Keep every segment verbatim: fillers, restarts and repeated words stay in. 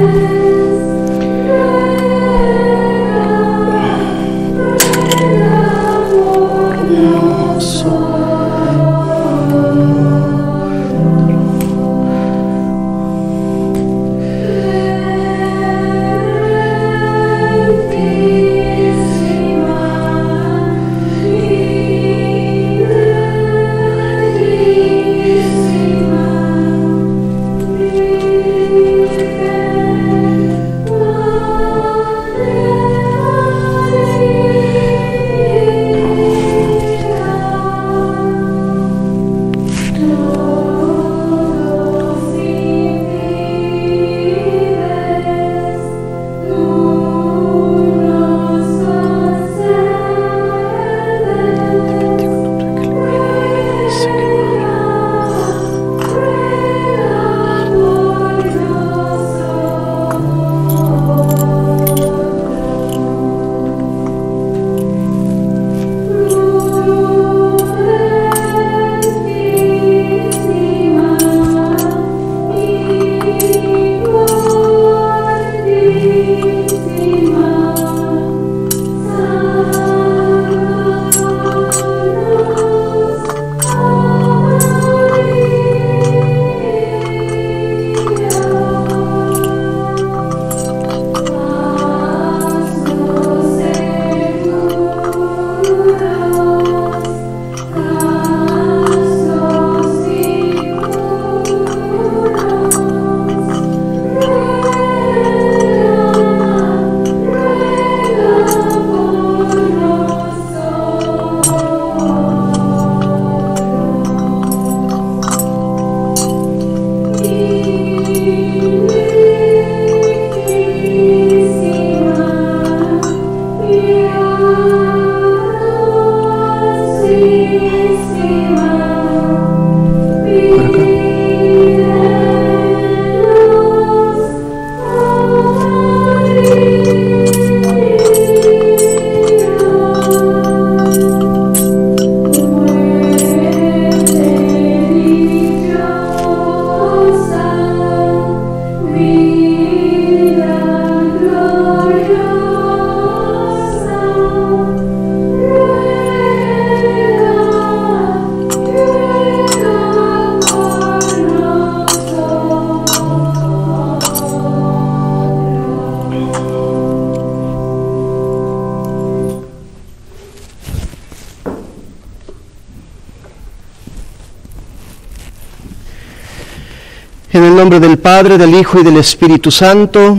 En el nombre del Padre, del Hijo y del Espíritu Santo,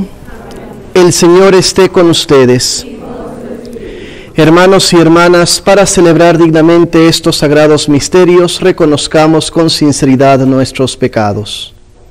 el Señor esté con ustedes. Hermanos y hermanas, para celebrar dignamente estos sagrados misterios, reconozcamos con sinceridad nuestros pecados.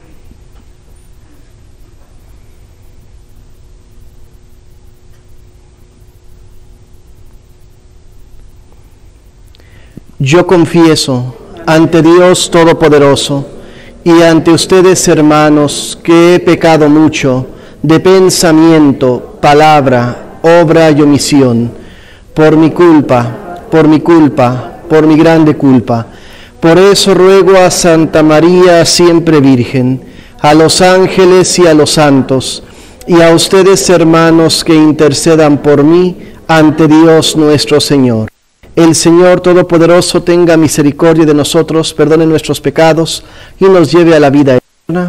Yo confieso ante Dios Todopoderoso y ante ustedes, hermanos, que he pecado mucho de pensamiento, palabra, obra y omisión, por mi culpa, por mi culpa, por mi grande culpa. Por eso ruego a Santa María, siempre Virgen, a los ángeles y a los santos, y a ustedes, hermanos, que intercedan por mí ante Dios nuestro Señor. El Señor Todopoderoso tenga misericordia de nosotros, perdone nuestros pecados y nos lleve a la vida eterna.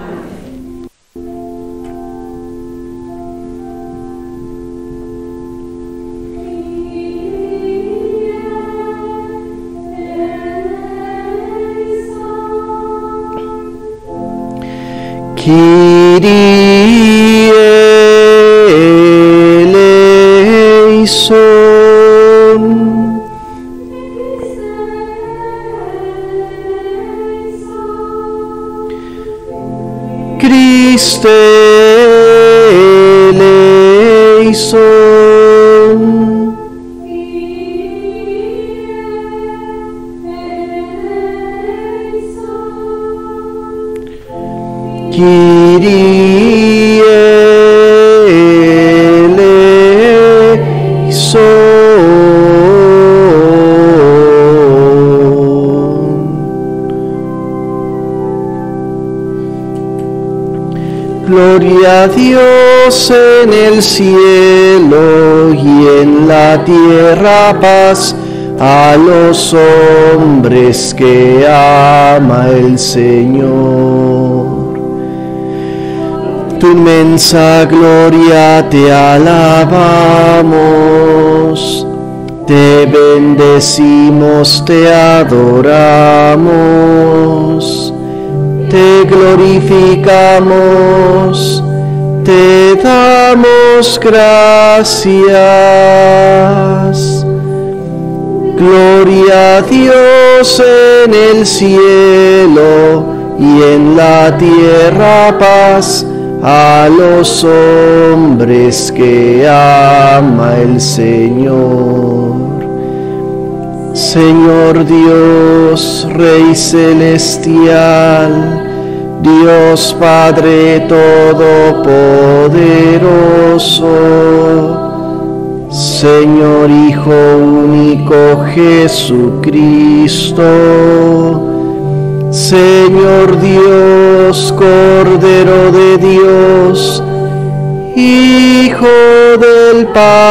Kyrie eleison. Christe eleison. Kyrie eleison. Gloria a Dios en el cielo y en la tierra paz a los hombres que ama el Señor. Tu inmensa gloria te alabamos, te bendecimos, te adoramos, te glorificamos, te damos gracias. Gloria a Dios en el cielo y en la tierra paz a los hombres que ama el Señor. Señor Dios, Rey celestial, Dios Padre todopoderoso, Señor Hijo único Jesucristo, Señor Dios, Cordero de Dios, Hijo del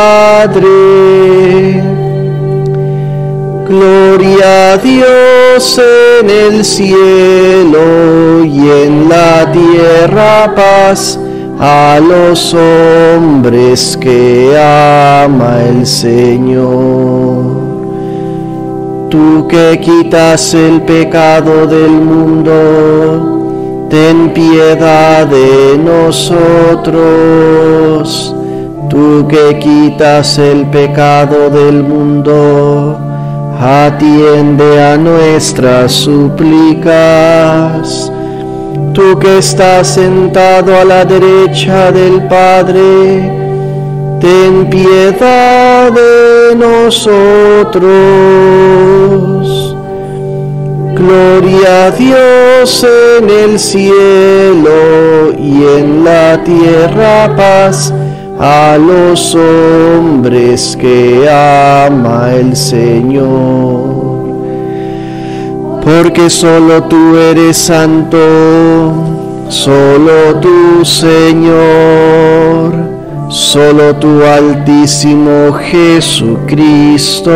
Padre. Gloria a Dios en el cielo y en la tierra paz a los hombres que ama el Señor. Tú que quitas el pecado del mundo, ten piedad de nosotros. Tú que quitas el pecado del mundo, atiende a nuestras súplicas. Tú que estás sentado a la derecha del Padre, ten piedad de nosotros. Gloria a Dios en el cielo y en la tierra paz a los hombres que ama el Señor. Porque solo tú eres santo, solo tú, Señor, solo tú, Altísimo Jesucristo,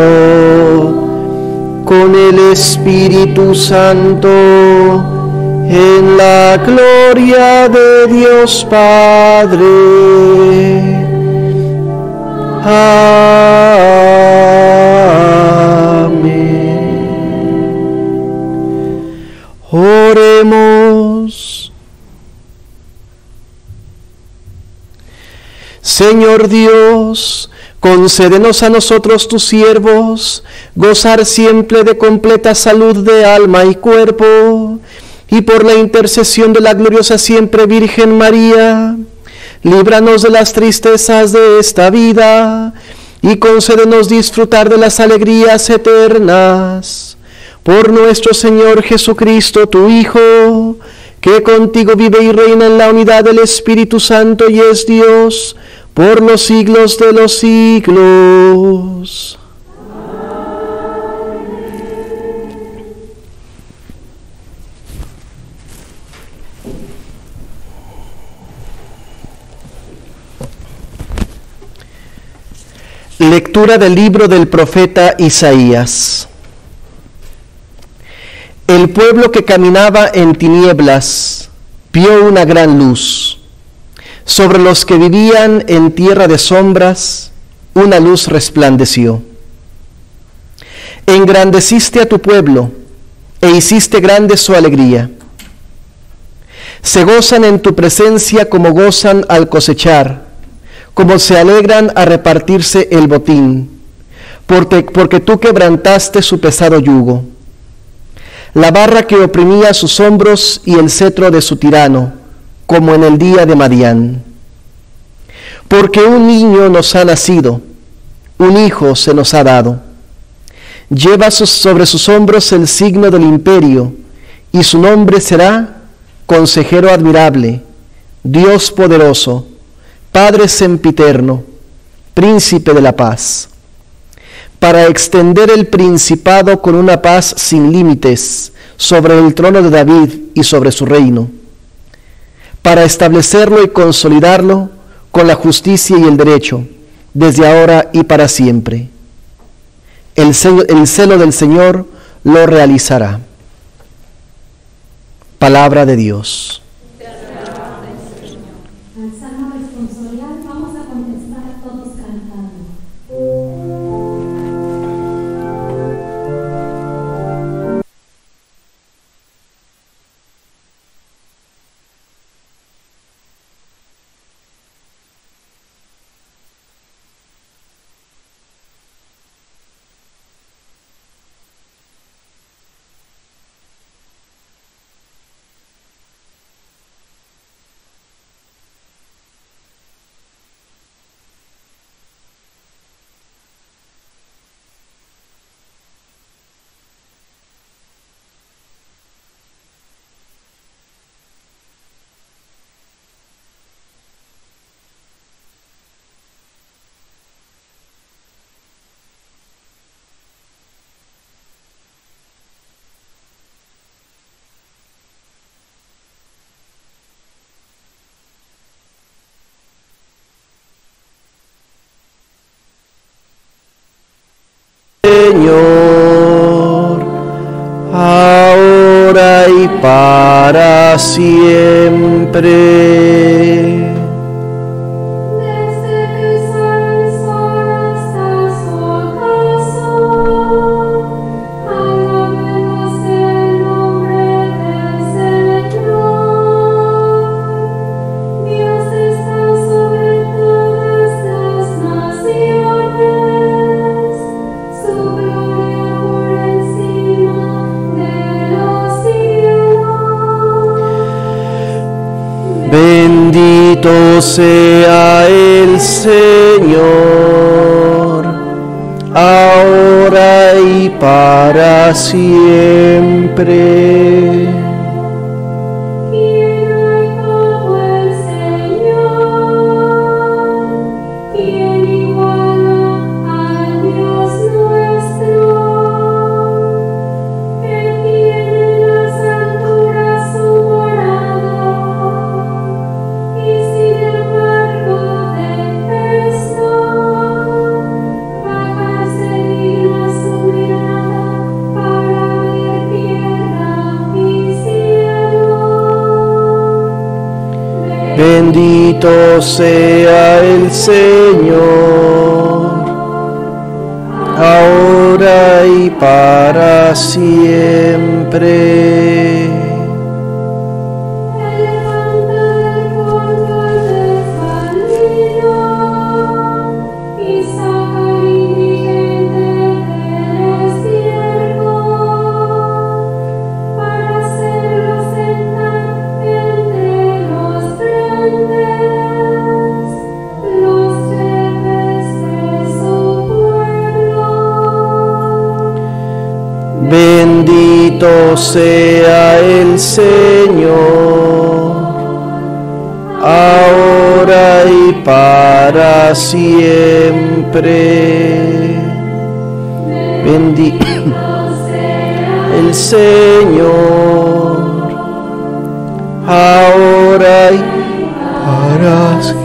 con el Espíritu Santo, en la gloria de Dios Padre. Amén. Oremos. Señor Dios, concédenos a nosotros tus siervos gozar siempre de completa salud de alma y cuerpo, y por la intercesión de la gloriosa siempre Virgen María, líbranos de las tristezas de esta vida y concédenos disfrutar de las alegrías eternas. Por nuestro Señor Jesucristo, tu Hijo, que contigo vive y reina en la unidad del Espíritu Santo y es Dios por los siglos de los siglos. Lectura del libro del profeta Isaías. El pueblo que caminaba en tinieblas vio una gran luz. Sobre los que vivían en tierra de sombras, una luz resplandeció. Engrandeciste a tu pueblo e hiciste grande su alegría. Se gozan en tu presencia como gozan al cosechar, como se alegran a repartirse el botín, porque, porque tú quebrantaste su pesado yugo, la barra que oprimía sus hombros y el cetro de su tirano, como en el día de Madián. Porque un niño nos ha nacido, un hijo se nos ha dado. Lleva sus, sobre sus hombros el signo del imperio, y su nombre será Consejero Admirable, Dios Poderoso, Padre Sempiterno, Príncipe de la Paz, para extender el principado con una paz sin límites sobre el trono de David y sobre su reino, para establecerlo y consolidarlo con la justicia y el derecho, desde ahora y para siempre. El celo, el celo del Señor lo realizará. Palabra de Dios. Al salmo responsorial vamos a contestar todos cantando. Señor, ahora y para siempre. Desde que sale el sol hasta su ocaso, alabemos el nombre del Señor. Dios está sobre todas las naciones, su gloria por encima de los cielos. Bendito sea el Señor, ahora y para siempre. ¿Quién hay como el Señor? ¿Quién iguala al Dios nuestro? Que tiene en las alturas su morada, y sin embargo detesto bajarse digna su mirada para ver tierra y cielo. Bendito sea el Señor, ahora y para siempre. Levanta del polvo al desvalido y saca al indigente del estiércol para hacerlo sentar entre los grandes, los jefes de su pueblo. Bendito sea el Señor, ahora y para siempre. Bendito el Señor, ahora y para siempre.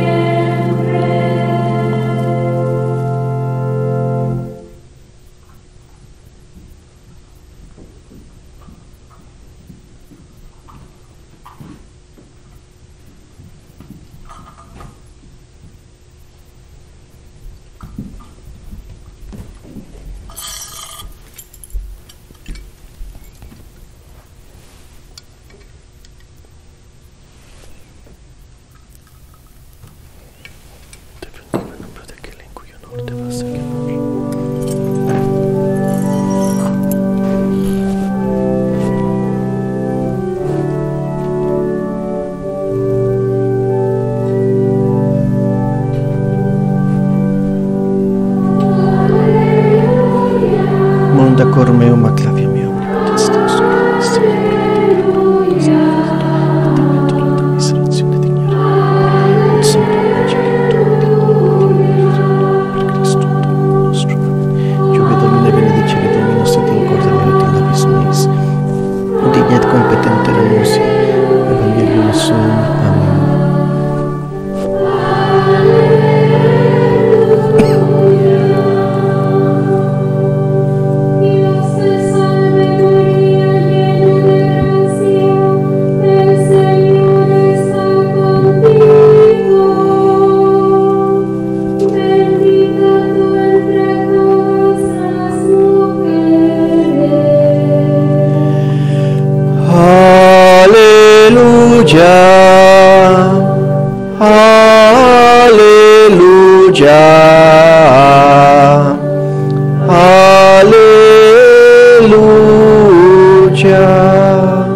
Monda cormeo maclavia mio omnipotestas, miserazione dignare, ut Sanctum Evangelii per Cristo. Aleluya. Aleluya.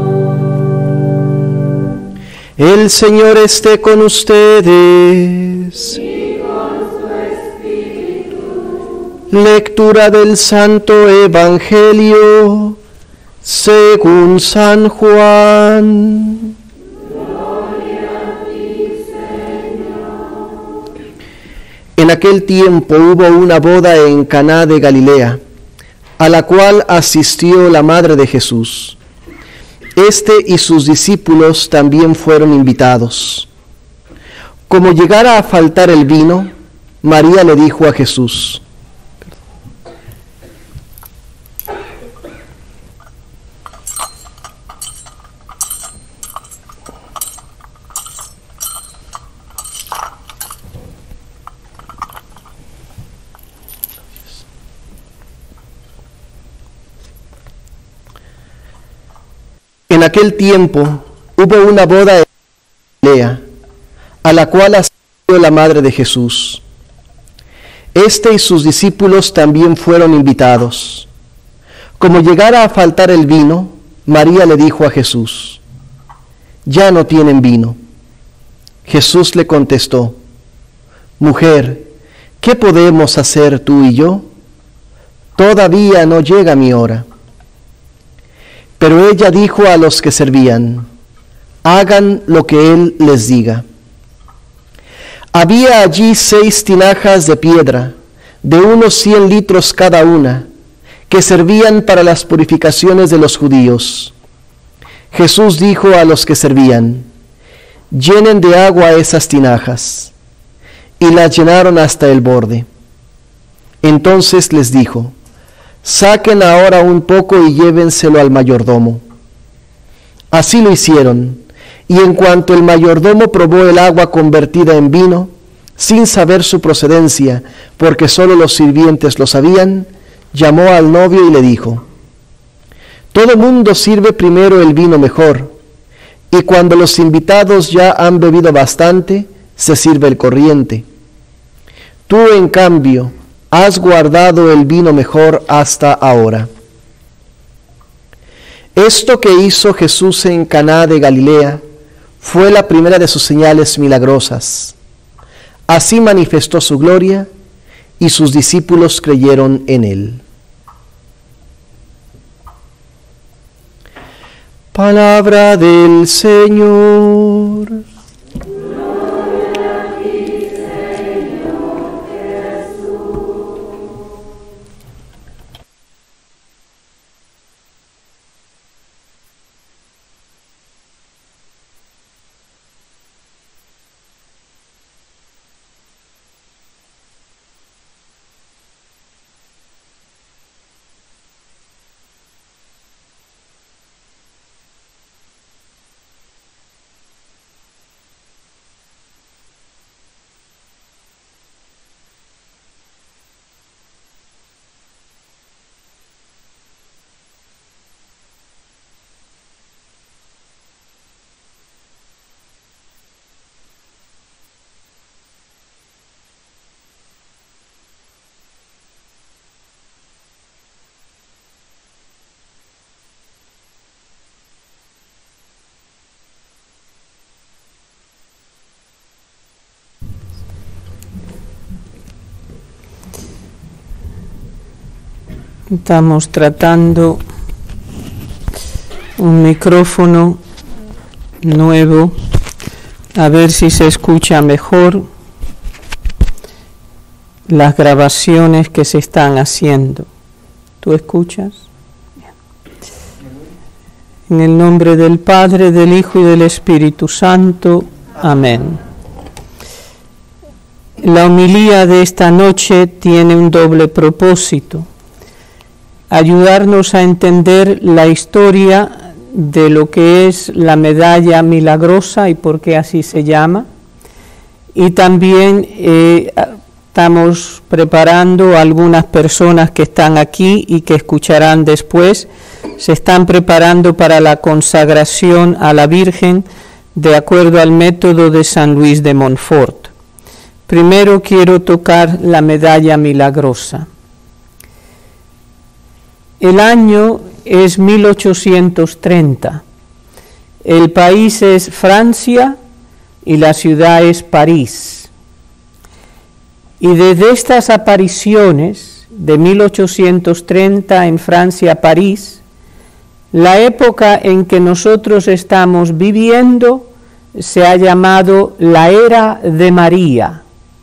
El Señor esté con ustedes. Y con su espíritu. Lectura del Santo Evangelio según San Juan. Gloria a ti, Señor. En aquel tiempo hubo una boda en Caná de Galilea, a la cual asistió la madre de Jesús. Este y sus discípulos también fueron invitados. Como llegara a faltar el vino, María le dijo a Jesús: En aquel tiempo hubo una boda en Galilea, a la cual asistió la madre de Jesús. Este y sus discípulos también fueron invitados. Como llegara a faltar el vino, María le dijo a Jesús: ya no tienen vino. Jesús le contestó: mujer, ¿qué podemos hacer tú y yo? Todavía no llega mi hora. Pero ella dijo a los que servían: hagan lo que él les diga. Había allí seis tinajas de piedra, de unos cien litros cada una, que servían para las purificaciones de los judíos. Jesús dijo a los que servían: llenen de agua esas tinajas. Y las llenaron hasta el borde. Entonces les dijo: saquen ahora un poco y llévenselo al mayordomo. Así lo hicieron, y en cuanto el mayordomo probó el agua convertida en vino, sin saber su procedencia, porque sólo los sirvientes lo sabían, llamó al novio y le dijo: todo mundo sirve primero el vino mejor, y cuando los invitados ya han bebido bastante, se sirve el corriente. Tú, en cambio, has guardado el vino mejor hasta ahora. Esto que hizo Jesús en Caná de Galilea fue la primera de sus señales milagrosas. Así manifestó su gloria y sus discípulos creyeron en él. Palabra del Señor. Estamos tratando un micrófono nuevo, a ver si se escucha mejor las grabaciones que se están haciendo. ¿Tú escuchas? Bien. En el nombre del Padre, del Hijo y del Espíritu Santo. Amén. La homilía de esta noche tiene un doble propósito: ayudarnos a entender la historia de lo que es la medalla milagrosa y por qué así se llama, y también eh, estamos preparando a algunas personas que están aquí y que escucharán después, se están preparando para la consagración a la Virgen de acuerdo al método de San Luis de Montfort. Primero quiero tocar la medalla milagrosa. El año es mil ochocientos treinta. El país es Francia y la ciudad es París. Y desde estas apariciones de mil ochocientos treinta en Francia, París, la época en que nosotros estamos viviendo se ha llamado la era de María.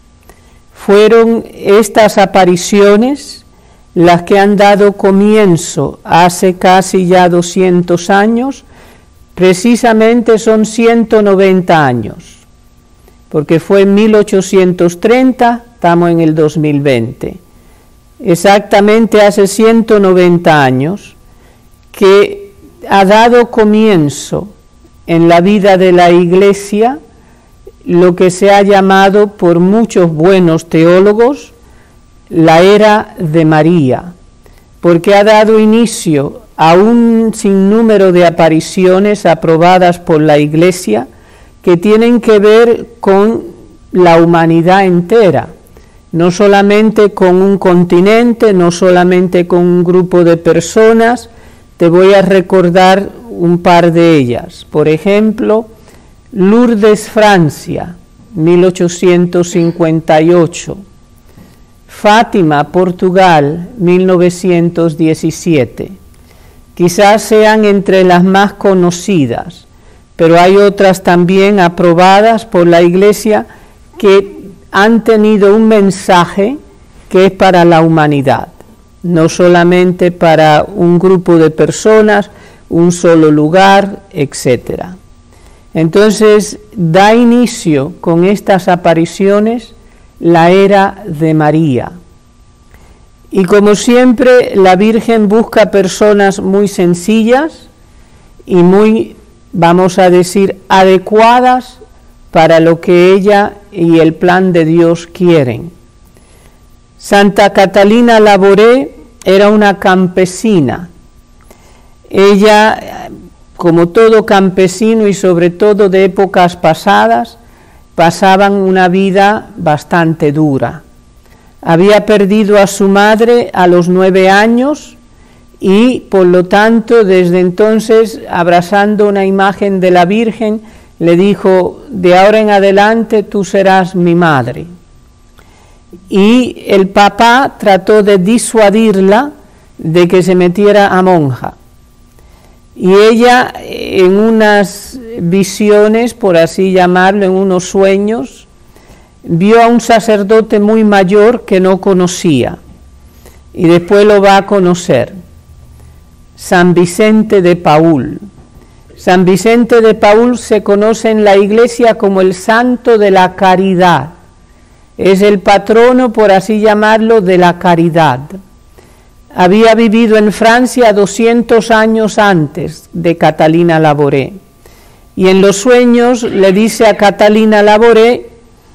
Fueron estas apariciones las que han dado comienzo hace casi ya doscientos años, precisamente son ciento noventa años, porque fue en mil ochocientos treinta, estamos en el dos mil veinte. Exactamente hace ciento noventa años que ha dado comienzo en la vida de la Iglesia lo que se ha llamado por muchos buenos teólogos la era de María, porque ha dado inicio a un sinnúmero de apariciones aprobadas por la Iglesia que tienen que ver con la humanidad entera, no solamente con un continente, no solamente con un grupo de personas. Te voy a recordar un par de ellas. Por ejemplo, Lourdes, Francia, mil ochocientos cincuenta y ocho. Fátima, Portugal, mil novecientos diecisiete. Quizás sean entre las más conocidas, pero hay otras también aprobadas por la Iglesia que han tenido un mensaje que es para la humanidad, no solamente para un grupo de personas, un solo lugar, etcétera. Entonces, da inicio con estas apariciones la era de María. Y como siempre, la Virgen busca personas muy sencillas y muy, vamos a decir, adecuadas para lo que ella y el plan de Dios quieren. Santa Catalina Labouré era una campesina. Ella, como todo campesino y sobre todo de épocas pasadas, pasaban una vida bastante dura. Había perdido a su madre a los nueve años y, por lo tanto, desde entonces, abrazando una imagen de la Virgen, le dijo: de ahora en adelante tú serás mi madre. Y el papá trató de disuadirla de que se metiera a monja. Y ella, en unas visiones, por así llamarlo, en unos sueños, vio a un sacerdote muy mayor que no conocía, y después lo va a conocer, San Vicente de Paúl. San Vicente de Paúl se conoce en la Iglesia como el santo de la caridad. Es el patrono, por así llamarlo, de la caridad. Había vivido en Francia doscientos años antes de Catalina Labouré. Y en los sueños le dice a Catalina Labouré: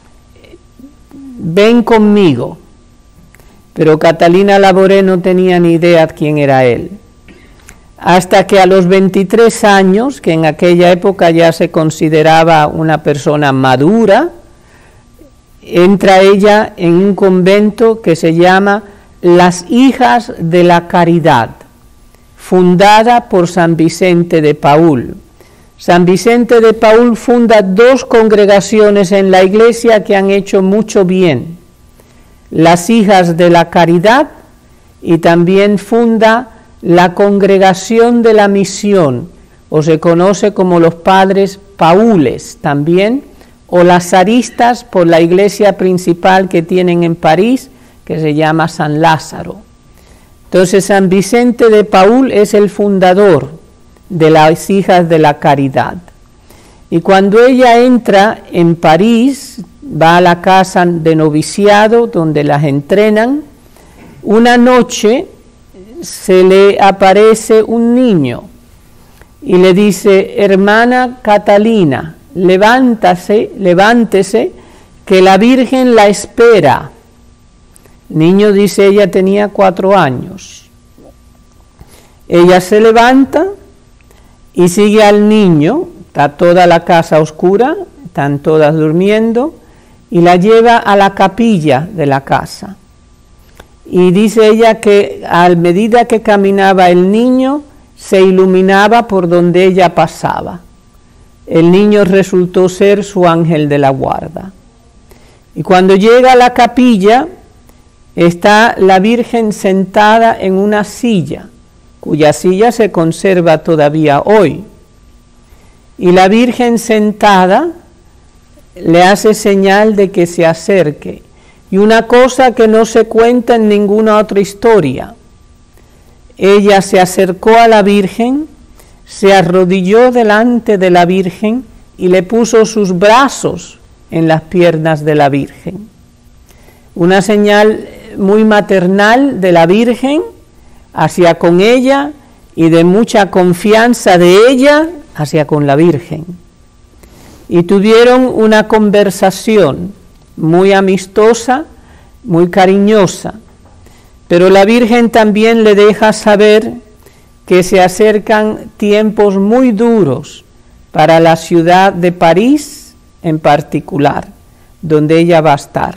ven conmigo. Pero Catalina Labouré no tenía ni idea quién era él. Hasta que a los veintitrés años, que en aquella época ya se consideraba una persona madura, entra ella en un convento que se llama Las Hijas de la Caridad, fundada por San Vicente de Paúl. San Vicente de Paúl funda dos congregaciones en la Iglesia que han hecho mucho bien: las Hijas de la Caridad, y también funda la Congregación de la Misión, o se conoce como los Padres Paules también, o lazaristas, por la iglesia principal que tienen en París, que se llama San Lázaro. Entonces, San Vicente de Paúl es el fundador de las Hijas de la Caridad. Y cuando ella entra en París, va a la casa de noviciado donde las entrenan. Una noche se le aparece un niño y le dice: hermana Catalina, levántase, levántese, que la Virgen la espera. El niño dice, ella tenía cuatro años. Ella se levanta y sigue al niño está toda la casa oscura, están todas durmiendo, y la lleva a la capilla de la casa. Y dice ella que a medida que caminaba el niño, se iluminaba por donde ella pasaba. El niño resultó ser su ángel de la guarda. Y cuando llega a la capilla, está la Virgen sentada en una silla, cuya silla se conserva todavía hoy. Y la Virgen sentada le hace señal de que se acerque. Y una cosa que no se cuenta en ninguna otra historia. Ella se acercó a la Virgen, se arrodilló delante de la Virgen y le puso sus brazos en las piernas de la Virgen. Una señal muy maternal de la Virgen hacia con ella y de mucha confianza de ella hacia con la Virgen. Y tuvieron una conversación muy amistosa, muy cariñosa, pero la Virgen también le deja saber que se acercan tiempos muy duros para la ciudad de París en particular, donde ella va a estar.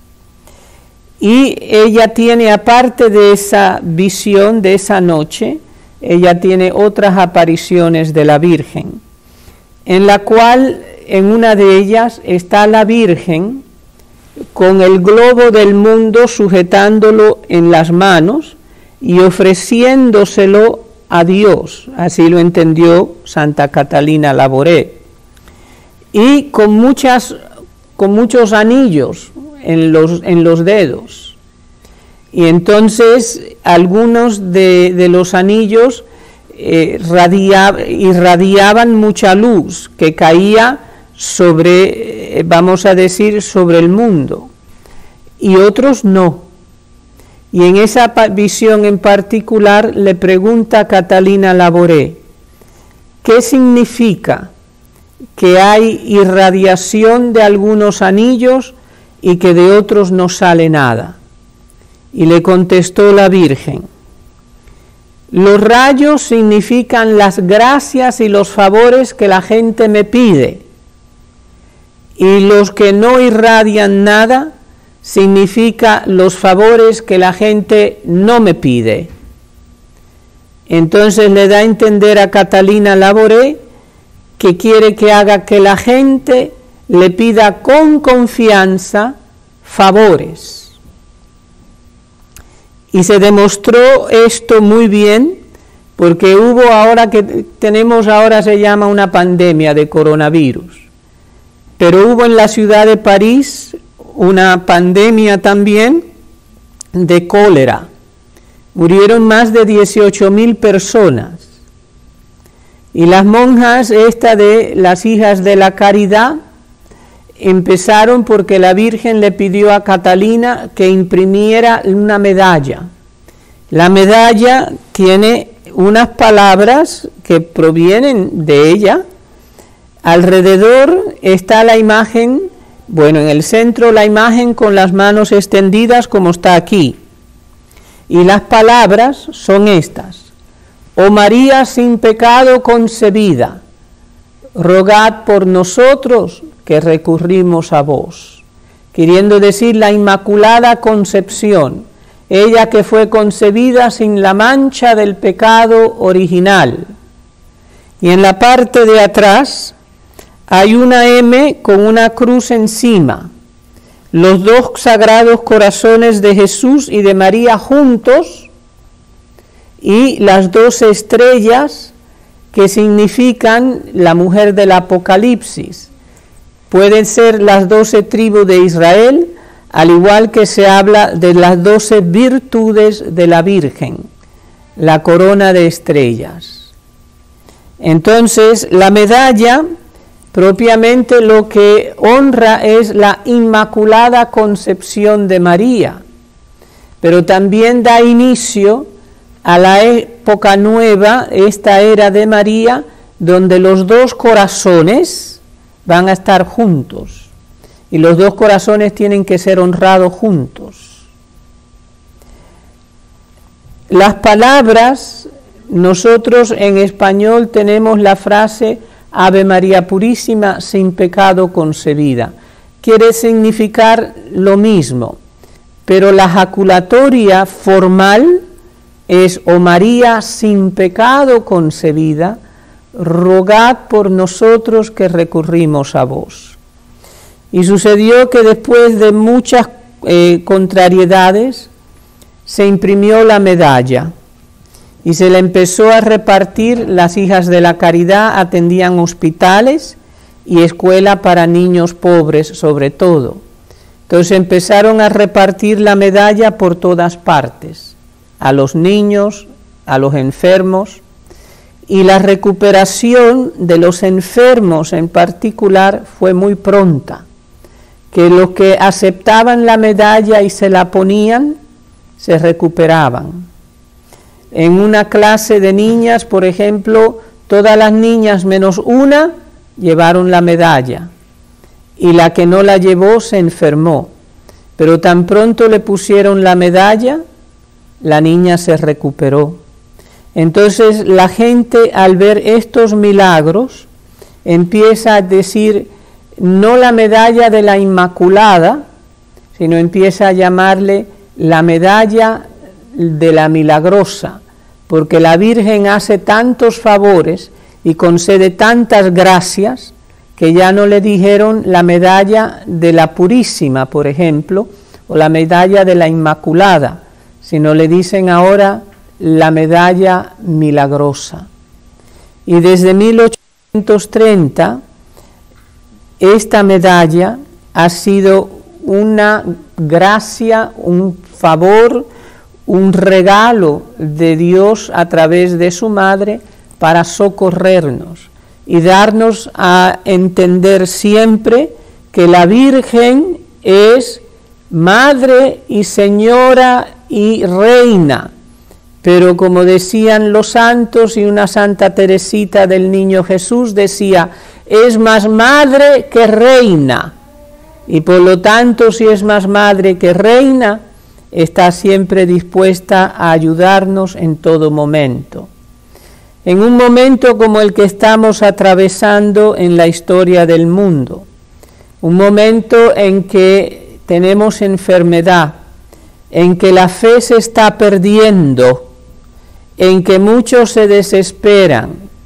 Y ella tiene, aparte de esa visión de esa noche, ella tiene otras apariciones de la Virgen, en la cual en una de ellas está la Virgen con el globo del mundo sujetándolo en las manos y ofreciéndoselo a Dios, así lo entendió Santa Catalina Labouré, y con, muchas, con muchos anillos en los, en los dedos. Y entonces algunos de, de los anillos eh, radia, irradiaban mucha luz que caía sobre, eh, vamos a decir, sobre el mundo, y otros no. Y en esa visión en particular le pregunta a Catalina Labouré, ¿qué significa que hay irradiación de algunos anillos y que de otros no sale nada? Y le contestó la Virgen, los rayos significan las gracias y los favores que la gente me pide, y los que no irradian nada significa los favores que la gente no me pide. Entonces le da a entender a Catalina Labouré que quiere que haga que la gente le pida con confianza favores. Y se demostró esto muy bien, porque hubo ahora que tenemos ahora se llama una pandemia de coronavirus, pero hubo en la ciudad de París una pandemia también de cólera. Murieron más de dieciocho mil personas. Y las monjas, esta de las hijas de la caridad, empezaron porque la Virgen le pidió a Catalina que imprimiera una medalla. La medalla tiene unas palabras que provienen de ella. Alrededor está la imagen, bueno, en el centro la imagen con las manos extendidas como está aquí. Y las palabras son estas. Oh María sin pecado concebida, rogad por nosotros que recurrimos a vos. Queriendo decir la Inmaculada Concepción, ella que fue concebida sin la mancha del pecado original. Y en la parte de atrás hay una M con una cruz encima, los dos sagrados corazones de Jesús y de María juntos, y las dos estrellas que significan la mujer del Apocalipsis. Pueden ser las doce tribus de Israel, al igual que se habla de las doce virtudes de la Virgen, la corona de estrellas. Entonces, la medalla propiamente lo que honra es la Inmaculada Concepción de María, pero también da inicio a la época nueva, esta era de María, donde los dos corazones van a estar juntos, y los dos corazones tienen que ser honrados juntos. Las palabras, nosotros en español tenemos la frase Ave María Purísima, sin pecado concebida. Quiere significar lo mismo, pero la jaculatoria formal es: oh María, sin pecado concebida, rogad por nosotros que recurrimos a vos. Y sucedió que después de muchas eh, contrariedades, se imprimió la medalla y se le empezó a repartir. Las hijas de la caridad atendían hospitales y escuela para niños pobres sobre todo. Entonces empezaron a repartir la medalla por todas partes, a los niños, a los enfermos, y la recuperación de los enfermos en particular fue muy pronta, que los que aceptaban la medalla y se la ponían, se recuperaban. En una clase de niñas, por ejemplo, todas las niñas menos una llevaron la medalla, y la que no la llevó se enfermó, pero tan pronto le pusieron la medalla, la niña se recuperó. Entonces la gente, al ver estos milagros, empieza a decir no la medalla de la Inmaculada, sino empieza a llamarle la medalla de la Milagrosa, porque la Virgen hace tantos favores y concede tantas gracias que ya no le dijeron la medalla de la Purísima, por ejemplo, o la medalla de la Inmaculada, sino le dicen ahora la medalla milagrosa. Y desde mil ochocientos treinta esta medalla ha sido una gracia, un favor, un regalo de Dios a través de su madre para socorrernos y darnos a entender siempre que la Virgen es Madre y Señora y Reina. Pero como decían los santos, y una Santa Teresita del Niño Jesús decía, es más madre que reina, y por lo tanto, si es más madre que reina, está siempre dispuesta a ayudarnos en todo momento. En un momento como el que estamos atravesando en la historia del mundo, un momento en que tenemos enfermedad, en que la fe se está perdiendo, en que muchos se desesperan,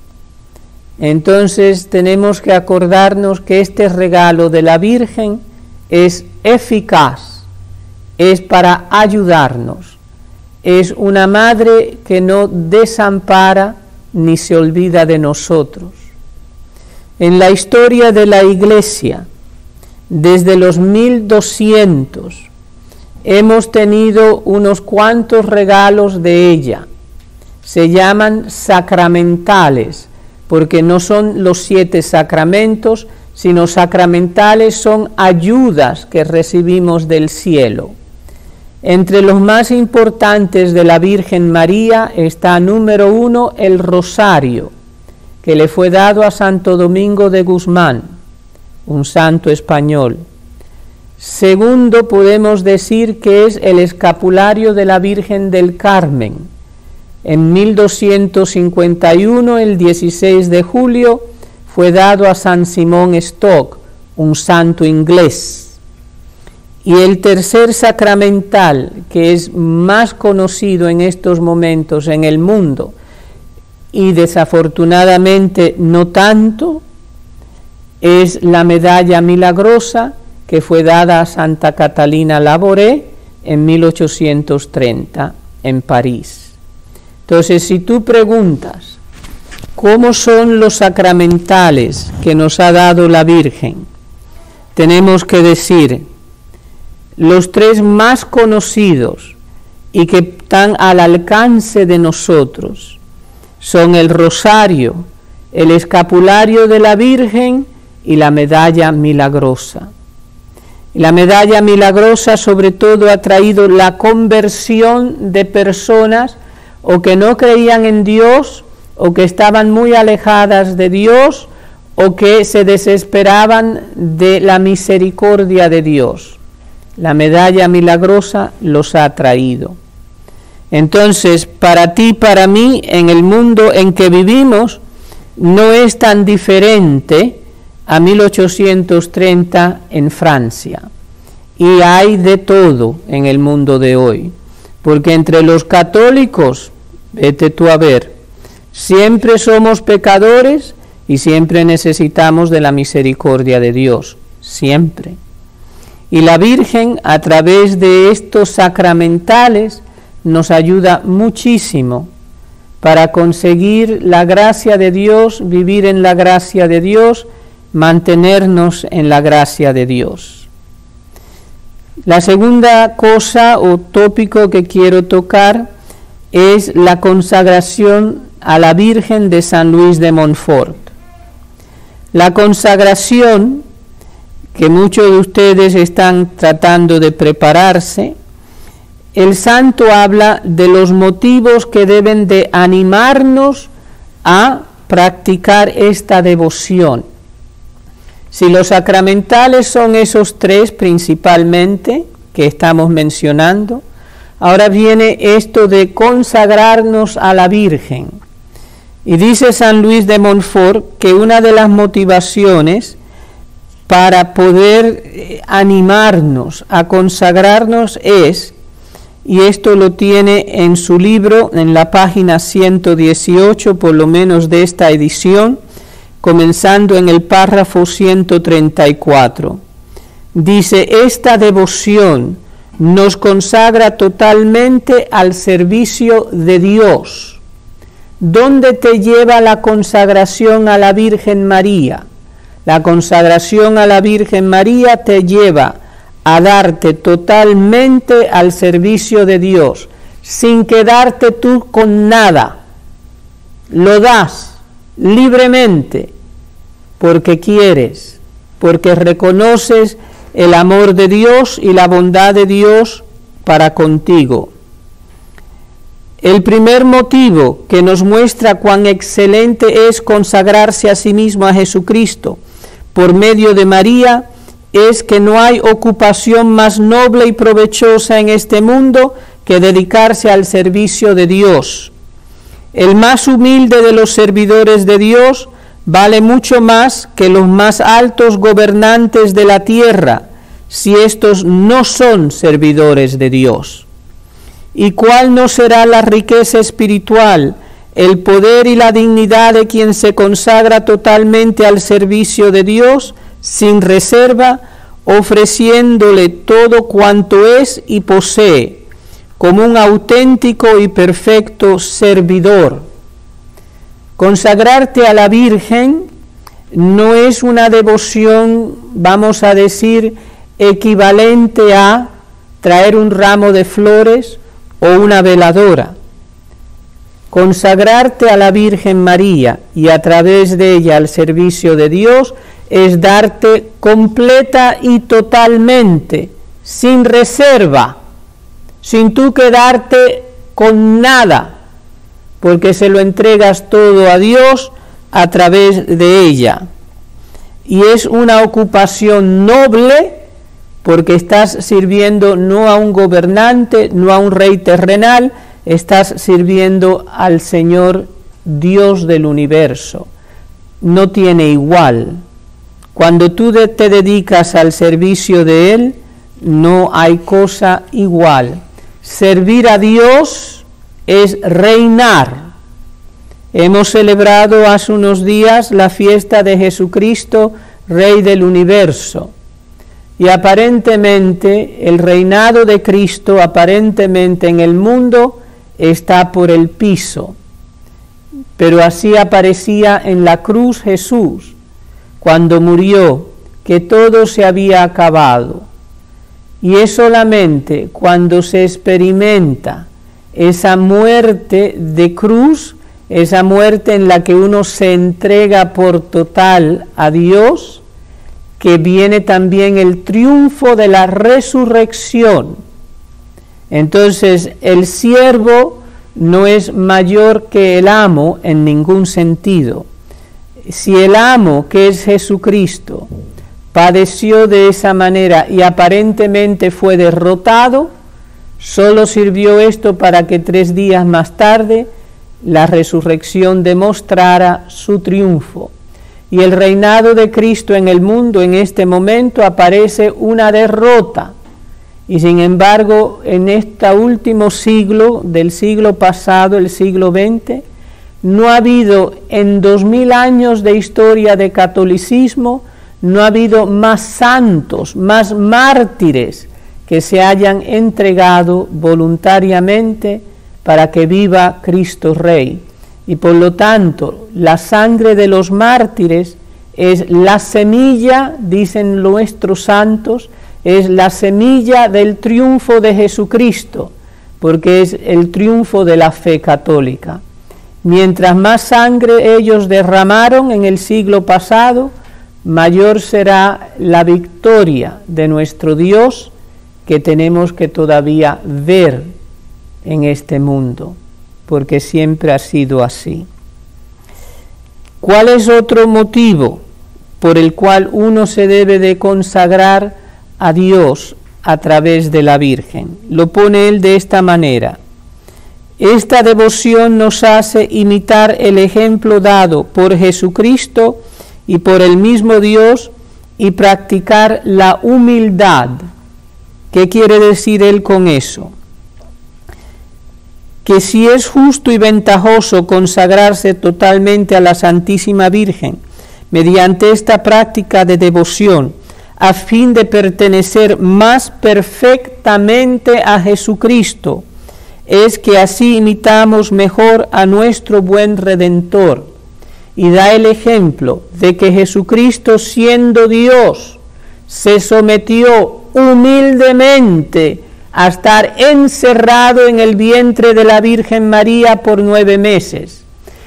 entonces tenemos que acordarnos que este regalo de la Virgen es eficaz, es para ayudarnos, es una madre que no desampara ni se olvida de nosotros. En la historia de la Iglesia, desde los mil doscientos, hemos tenido unos cuantos regalos de ella. Se llaman sacramentales, porque no son los siete sacramentos, sino sacramentales son ayudas que recibimos del cielo. Entre los más importantes de la Virgen María está número uno el rosario, que le fue dado a Santo Domingo de Guzmán, un santo español. Segundo, podemos decir que es el escapulario de la Virgen del Carmen. En mil doscientos cincuenta y uno, el dieciséis de julio, fue dado a San Simón Stock, un santo inglés. Y el tercer sacramental, que es más conocido en estos momentos en el mundo, y desafortunadamente no tanto, es la medalla milagrosa que fue dada a Santa Catalina Labouré en mil ochocientos treinta en París. Entonces, si tú preguntas, ¿cómo son los sacramentales que nos ha dado la Virgen? Tenemos que decir, los tres más conocidos y que están al alcance de nosotros son el rosario, el escapulario de la Virgen y la medalla milagrosa. La medalla milagrosa sobre todo ha traído la conversión de personas o que no creían en Dios, o que estaban muy alejadas de Dios, o que se desesperaban de la misericordia de Dios. La medalla milagrosa los ha traído. Entonces, para ti, para mí, en el mundo en que vivimos, no es tan diferente a mil ochocientos treinta en Francia. Y hay de todo en el mundo de hoy, porque entre los católicos, vete tú a ver, siempre somos pecadores y siempre necesitamos de la misericordia de Dios, siempre. Y la Virgen, a través de estos sacramentales, nos ayuda muchísimo para conseguir la gracia de Dios, vivir en la gracia de Dios, mantenernos en la gracia de Dios. La segunda cosa o tópico que quiero tocar es la consagración a la Virgen de San Luis de Montfort. La consagración, que muchos de ustedes están tratando de prepararse, el santo habla de los motivos que deben de animarnos a practicar esta devoción. Si los sacramentales son esos tres principalmente que estamos mencionando, ahora viene esto de consagrarnos a la Virgen. Y dice San Luis de Montfort que una de las motivaciones para poder animarnos a consagrarnos es, y esto lo tiene en su libro, en la página ciento dieciocho, por lo menos de esta edición, comenzando en el párrafo ciento treinta y cuatro. Dice, esta devoción nos consagra totalmente al servicio de Dios. ¿Dónde te lleva la consagración a la Virgen María? La consagración a la Virgen María te lleva a darte totalmente al servicio de Dios, sin quedarte tú con nada. Lo das libremente, porque quieres, porque reconoces el amor de Dios y la bondad de Dios para contigo. El primer motivo que nos muestra cuán excelente es consagrarse a sí mismo a Jesucristo por medio de María es que no hay ocupación más noble y provechosa en este mundo que dedicarse al servicio de Dios. El más humilde de los servidores de Dios vale mucho más que los más altos gobernantes de la tierra, si estos no son servidores de Dios. ¿Y cuál no será la riqueza espiritual, el poder y la dignidad de quien se consagra totalmente al servicio de Dios, sin reserva, ofreciéndole todo cuanto es y posee, como un auténtico y perfecto servidor? Consagrarte a la Virgen no es una devoción, vamos a decir, equivalente a traer un ramo de flores o una veladora. Consagrarte a la Virgen María y a través de ella al servicio de Dios es darte completa y totalmente, sin reserva, sin tú quedarte con nada, porque se lo entregas todo a Dios a través de ella. Y es una ocupación noble, porque estás sirviendo no a un gobernante, no a un rey terrenal, estás sirviendo al Señor Dios del universo. No tiene igual. Cuando tú de, te dedicas al servicio de Él, no hay cosa igual. Servir a Dios es reinar. Hemos celebrado hace unos días la fiesta de Jesucristo, Rey del universo. Y aparentemente el reinado de Cristo, aparentemente en el mundo, está por el piso. Pero así aparecía en la cruz Jesús, cuando murió, que todo se había acabado. Y es solamente cuando se experimenta esa muerte de cruz, esa muerte en la que uno se entrega por total a Dios, que viene también el triunfo de la resurrección. Entonces el siervo no es mayor que el amo en ningún sentido. Si el amo, que es Jesucristo, padeció de esa manera y aparentemente fue derrotado, solo sirvió esto para que tres días más tarde la resurrección demostrara su triunfo. Y el reinado de Cristo en el mundo en este momento aparece una derrota. Y sin embargo, en este último siglo, del siglo pasado, el siglo veinte, no ha habido en dos mil años de historia de catolicismo, no ha habido más santos, más mártires que se hayan entregado voluntariamente para que viva Cristo Rey. Y por lo tanto, la sangre de los mártires es la semilla, dicen nuestros santos, es la semilla del triunfo de Jesucristo, porque es el triunfo de la fe católica. Mientras más sangre ellos derramaron en el siglo pasado, mayor será la victoria de nuestro Dios que tenemos que todavía ver en este mundo, porque siempre ha sido así. ¿Cuál es otro motivo por el cual uno se debe de consagrar a Dios a través de la Virgen? Lo pone él de esta manera: esta devoción nos hace imitar el ejemplo dado por Jesucristo y por el mismo Dios y practicar la humildad. ¿Qué quiere decir él con eso? Que si es justo y ventajoso consagrarse totalmente a la Santísima Virgen mediante esta práctica de devoción, a fin de pertenecer más perfectamente a Jesucristo, es que así imitamos mejor a nuestro buen Redentor, y da el ejemplo de que Jesucristo, siendo Dios, se sometió humildemente a estar encerrado en el vientre de la Virgen María por nueve meses.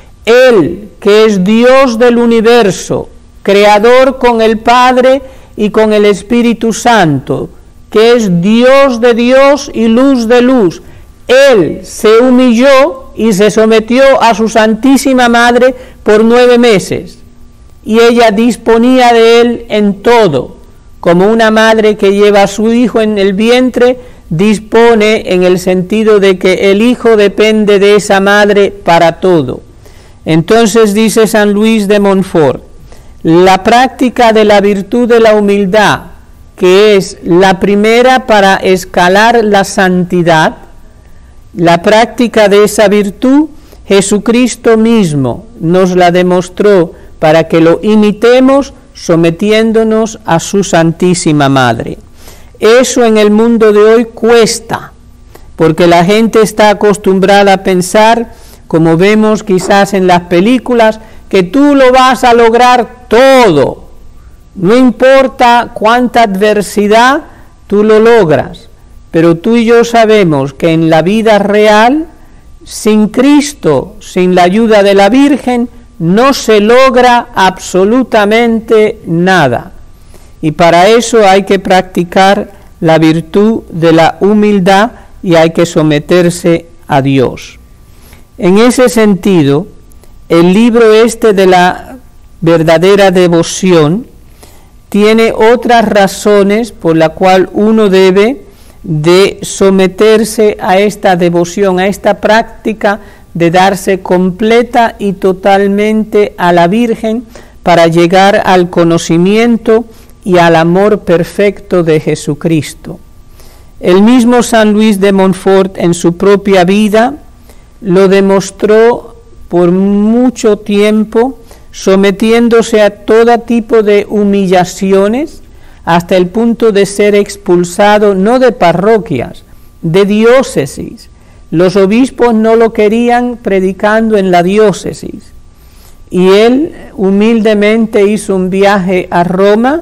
Él, que es Dios del universo, creador con el Padre y con el Espíritu Santo, que es Dios de Dios y luz de luz, Él se humilló y se sometió a su Santísima Madre por nueve meses, y ella disponía de Él en todo, como una madre que lleva a su hijo en el vientre, dispone en el sentido de que el hijo depende de esa madre para todo. Entonces dice San Luis de Montfort, la práctica de la virtud de la humildad, que es la primera para escalar la santidad, la práctica de esa virtud, Jesucristo mismo nos la demostró para que lo imitemos sometiéndonos a su Santísima Madre. Eso en el mundo de hoy cuesta, porque la gente está acostumbrada a pensar, como vemos quizás en las películas, que tú lo vas a lograr todo. No importa cuánta adversidad, tú lo logras. Pero tú y yo sabemos que en la vida real, sin Cristo, sin la ayuda de la Virgen, no se logra absolutamente nada. Y para eso hay que practicar la virtud de la humildad y hay que someterse a Dios. En ese sentido, el libro este de la verdadera devoción tiene otras razones por las cuales uno debe de someterse a esta devoción, a esta práctica de darse completa y totalmente a la Virgen para llegar al conocimiento y al amor perfecto de Jesucristo. El mismo San Luis de Montfort en su propia vida lo demostró por mucho tiempo, sometiéndose a todo tipo de humillaciones, hasta el punto de ser expulsado no de parroquias, de diócesis. Los obispos no lo querían predicando en la diócesis. Y él humildemente hizo un viaje a Roma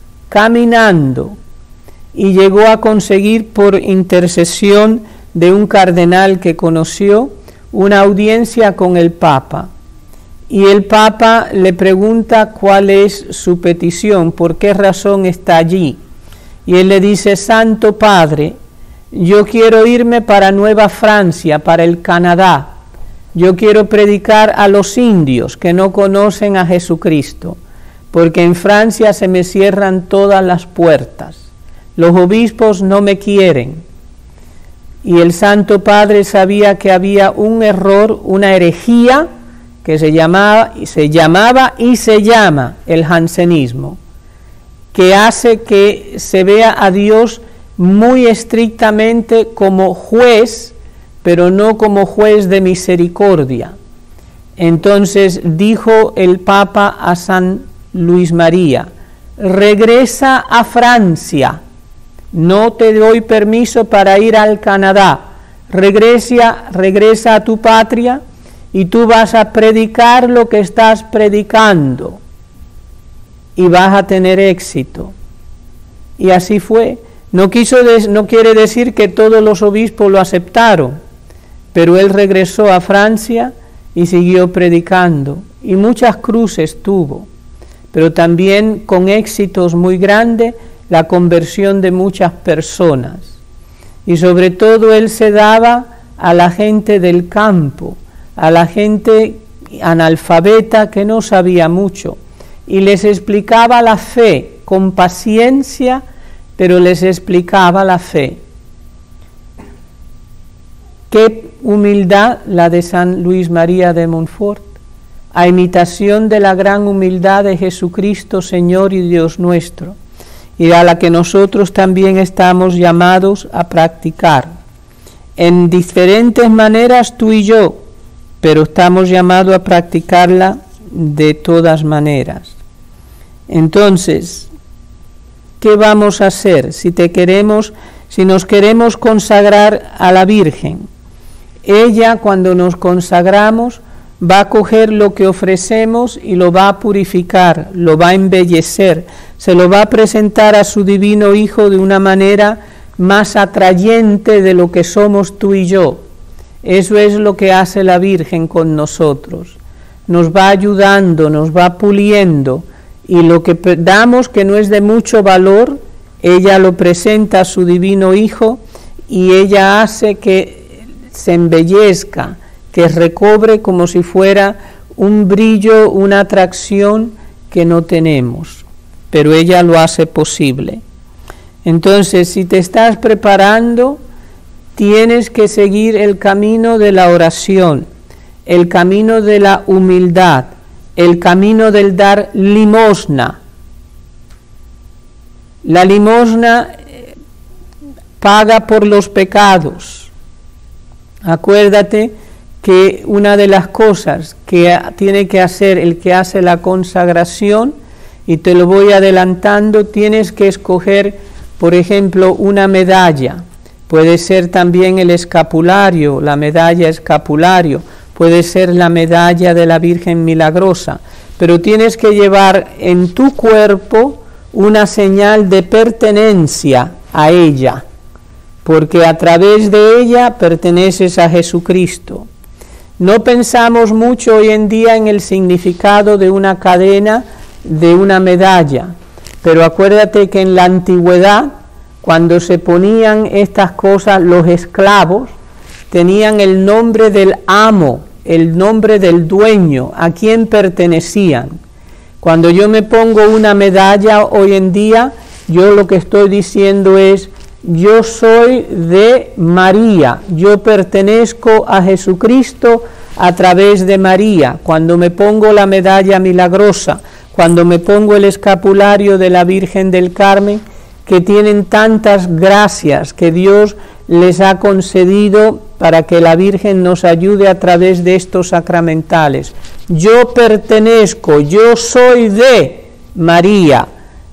caminando y llegó a conseguir por intercesión de un cardenal que conoció una audiencia con el Papa. Y el Papa le pregunta cuál es su petición, por qué razón está allí. Y él le dice: Santo Padre, yo quiero irme para Nueva Francia, para el Canadá. Yo quiero predicar a los indios que no conocen a Jesucristo, porque en Francia se me cierran todas las puertas. Los obispos no me quieren. y el Santo Padre sabía que había un error, una herejía que se llamaba, se llamaba y se llama el jansenismo, que hace que se vea a Dios muy estrictamente como juez, pero no como juez de misericordia. Entonces dijo el Papa a San Luis María: regresa a Francia, no te doy permiso para ir al Canadá, regresa, regresa a tu patria y tú vas a predicar lo que estás predicando y vas a tener éxito. Y así fue. No, quiso de, no quiere decir que todos los obispos lo aceptaron, pero él regresó a Francia y siguió predicando, y muchas cruces tuvo, pero también con éxitos muy grandes, la conversión de muchas personas. Y sobre todo él se daba a la gente del campo, a la gente analfabeta que no sabía mucho, y les explicaba la fe con paciencia, pero les explicaba la fe. Qué humildad la de San Luis María de Montfort, a imitación de la gran humildad de Jesucristo, Señor y Dios nuestro, y a la que nosotros también estamos llamados a practicar. En diferentes maneras tú y yo, pero estamos llamados a practicarla de todas maneras. Entonces, ¿qué vamos a hacer si te queremos, si nos queremos consagrar a la Virgen? Ella, cuando nos consagramos, va a coger lo que ofrecemos y lo va a purificar, lo va a embellecer, se lo va a presentar a su divino Hijo de una manera más atrayente de lo que somos tú y yo. Eso es lo que hace la Virgen con nosotros. Nos va ayudando, nos va puliendo, y lo que damos que no es de mucho valor, ella lo presenta a su divino Hijo y ella hace que se embellezca, que recobre como si fuera un brillo, una atracción que no tenemos, pero ella lo hace posible. Entonces, si te estás preparando, tienes que seguir el camino de la oración, el camino de la humildad, el camino del dar limosna. La limosna paga por los pecados. Acuérdate que una de las cosas que tiene que hacer el que hace la consagración, y te lo voy adelantando, tienes que escoger, por ejemplo, una medalla. Puede ser también el escapulario, la medalla escapulario, puede ser la medalla de la Virgen Milagrosa, pero tienes que llevar en tu cuerpo una señal de pertenencia a ella, porque a través de ella perteneces a Jesucristo. No pensamos mucho hoy en día en el significado de una cadena, de una medalla, pero acuérdate que en la antigüedad, cuando se ponían estas cosas, los esclavos tenían el nombre del amo, el nombre del dueño, a quien pertenecían. Cuando yo me pongo una medalla hoy en día, yo lo que estoy diciendo es: yo soy de María, yo pertenezco a Jesucristo a través de María. Cuando me pongo la medalla milagrosa, cuando me pongo el escapulario de la Virgen del Carmen, que tienen tantas gracias que Dios les ha concedido para que la Virgen nos ayude a través de estos sacramentales. Yo pertenezco, yo soy de María,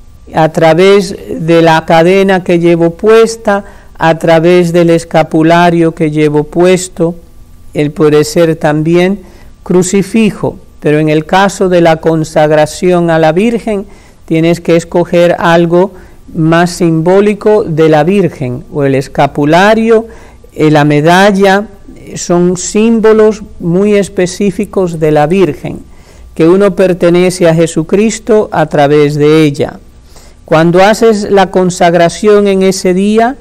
a través de la cadena que llevo puesta, a través del escapulario que llevo puesto. Él puede ser también crucifijo, pero en el caso de la consagración a la Virgen tienes que escoger algo más simbólico de la Virgen, o el escapulario, la medalla, son símbolos muy específicos de la Virgen, que uno pertenece a Jesucristo a través de ella. Cuando haces la consagración en ese día,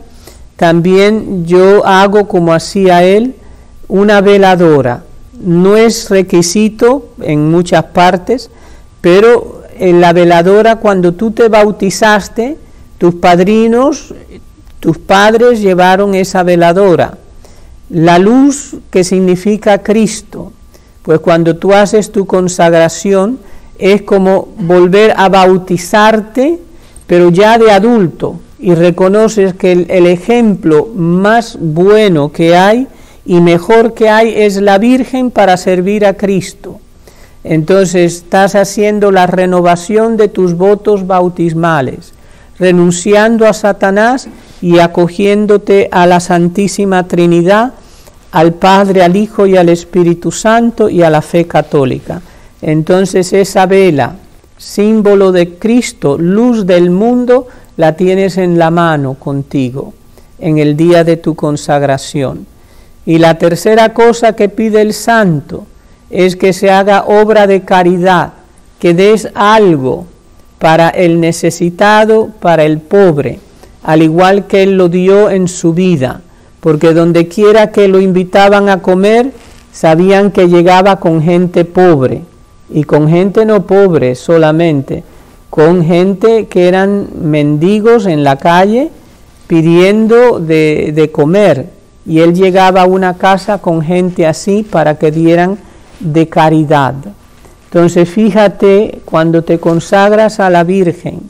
también yo hago como hacía él, una veladora. No es requisito en muchas partes, pero en la veladora, cuando tú te bautizaste, tus padrinos tus padres llevaron esa veladora. La luz que significa Cristo, pues cuando tú haces tu consagración es como volver a bautizarte, pero ya de adulto, y reconoces que el, el ejemplo más bueno que hay y mejor que hay es la Virgen para servir a Cristo. Entonces estás haciendo la renovación de tus votos bautismales, renunciando a Satanás y acogiéndote a la Santísima Trinidad, al Padre, al Hijo y al Espíritu Santo y a la fe católica. Entonces esa vela, símbolo de Cristo, luz del mundo, la tienes en la mano contigo en el día de tu consagración. Y la tercera cosa que pide el santo es que se haga obra de caridad, que des algo para el necesitado, para el pobre, al igual que él lo dio en su vida, porque donde quiera que lo invitaban a comer, sabían que llegaba con gente pobre, y con gente no pobre solamente, con gente que eran mendigos en la calle pidiendo de, de comer, y él llegaba a una casa con gente así para que dieran de caridad. Entonces fíjate, cuando te consagras a la Virgen,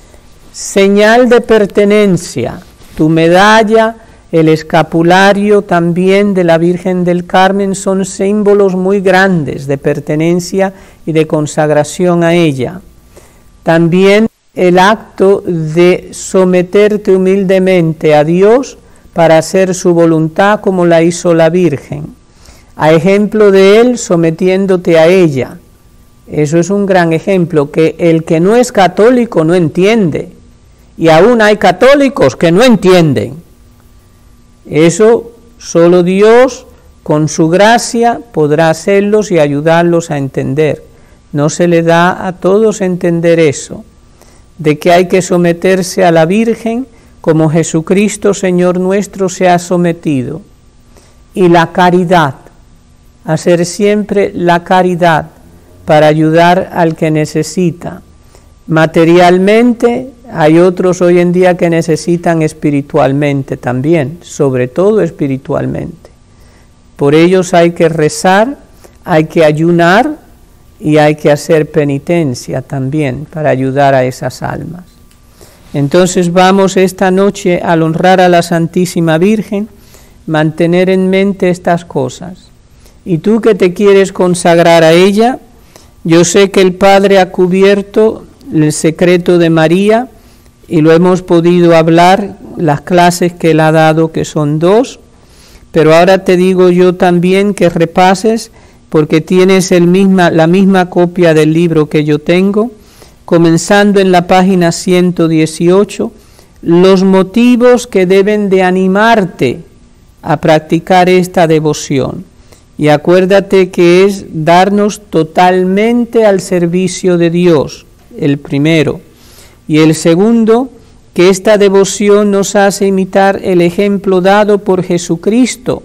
señal de pertenencia, tu medalla, el escapulario también de la Virgen del Carmen son símbolos muy grandes de pertenencia y de consagración a ella. También el acto de someterte humildemente a Dios para hacer su voluntad como la hizo la Virgen, a ejemplo de Él sometiéndote a ella. Eso es un gran ejemplo que el que no es católico no entiende, y aún hay católicos que no entienden. Eso solo Dios con su gracia podrá hacerlos y ayudarlos a entender. No se le da a todos entender eso, de que hay que someterse a la Virgen como Jesucristo Señor nuestro se ha sometido. Y la caridad, hacer siempre la caridad para ayudar al que necesita. Materialmente, hay otros hoy en día que necesitan espiritualmente también, sobre todo espiritualmente. Por ellos hay que rezar, hay que ayunar y hay que hacer penitencia también para ayudar a esas almas. Entonces vamos esta noche al honrar a la Santísima Virgen, mantener en mente estas cosas. Y tú que te quieres consagrar a ella, yo sé que el Padre ha cubierto el secreto de María, y lo hemos podido hablar, las clases que él ha dado, que son dos, pero ahora te digo yo también que repases, porque tienes el misma, la misma copia del libro que yo tengo, comenzando en la página ciento dieciocho, los motivos que deben de animarte a practicar esta devoción. Y acuérdate que es darnos totalmente al servicio de Dios, el primero. Y el segundo, que esta devoción nos hace imitar el ejemplo dado por Jesucristo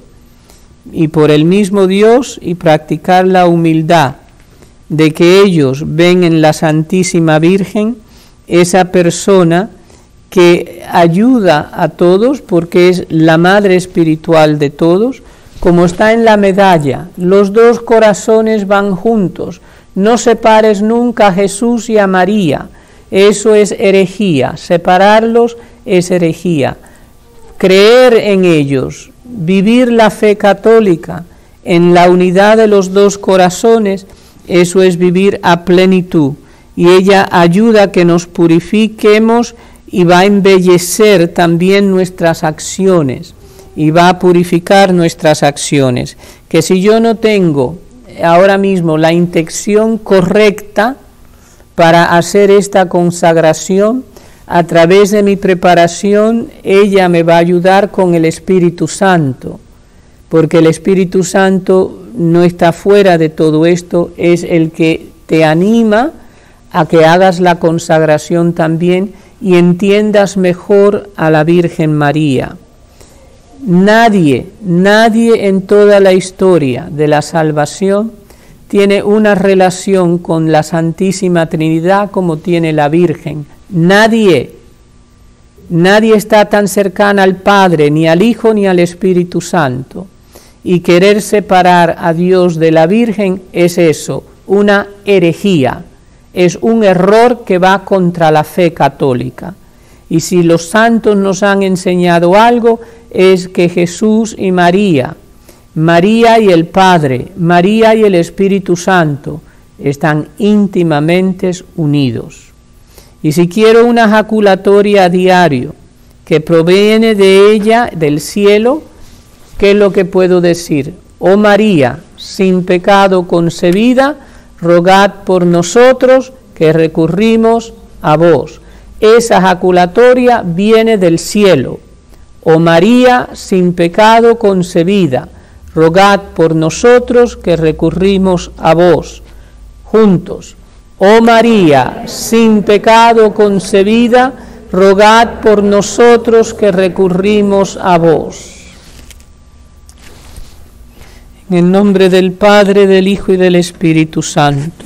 y por el mismo Dios, y practicar la humildad, de que ellos ven en la Santísima Virgen esa persona que ayuda a todos, porque es la madre espiritual de todos, como está en la medalla. Los dos corazones van juntos. No separes nunca a Jesús y a María. Eso es herejía, separarlos es herejía. Creer en ellos, vivir la fe católica en la unidad de los dos corazones, eso es vivir a plenitud. Y ella ayuda a que nos purifiquemos y va a embellecer también nuestras acciones y va a purificar nuestras acciones. Que si yo no tengo ahora mismo la intención correcta para hacer esta consagración, a través de mi preparación, ella me va a ayudar con el Espíritu Santo, porque el Espíritu Santo no está fuera de todo esto, es el que te anima a que hagas la consagración también y entiendas mejor a la Virgen María. Nadie, nadie en toda la historia de la salvación tiene una relación con la Santísima Trinidad como tiene la Virgen. Nadie. Nadie está tan cercana al Padre, ni al Hijo, ni al Espíritu Santo. Y querer separar a Dios de la Virgen es eso, una herejía, es un error que va contra la fe católica. Y si los santos nos han enseñado algo, es que Jesús y María, María y el Padre, María y el Espíritu Santo, están íntimamente unidos. Y si quiero una jaculatoria a diario que proviene de ella, del cielo, ¿qué es lo que puedo decir? Oh María, sin pecado concebida, rogad por nosotros que recurrimos a vos. Esa jaculatoria viene del cielo. Oh María, sin pecado concebida, rogad por nosotros que recurrimos a vos. Juntos. Oh María, sin pecado concebida, rogad por nosotros que recurrimos a vos. En el nombre del Padre, del Hijo y del Espíritu Santo.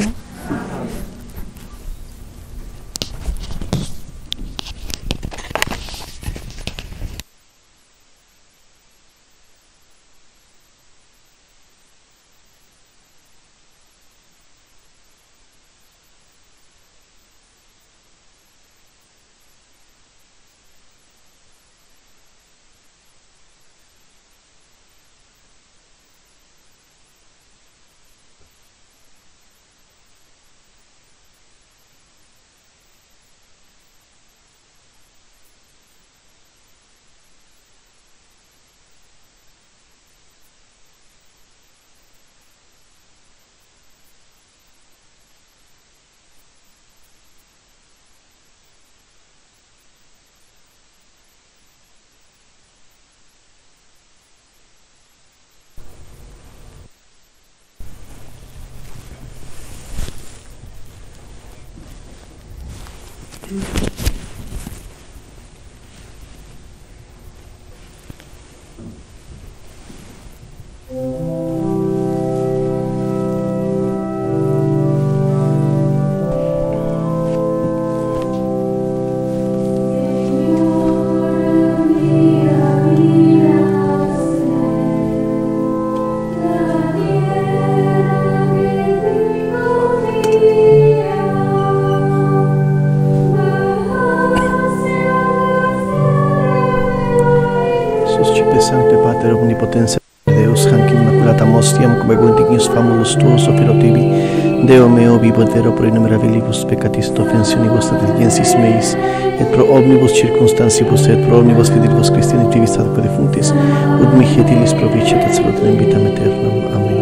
Omnipotenza Deus, hanc immaculata ostiam cum ego indignius famulus tuos ofero tibi, Deo meo vivo et vero pro innumerabilibus peccatis et offensionibus et diligensis meis, et pro omnibus circumstansibus et pro omnibus fidelibus Christiani trivis ad defuntis, ut mihi et illis proviciat et salutem in vitam aeternam. Amen.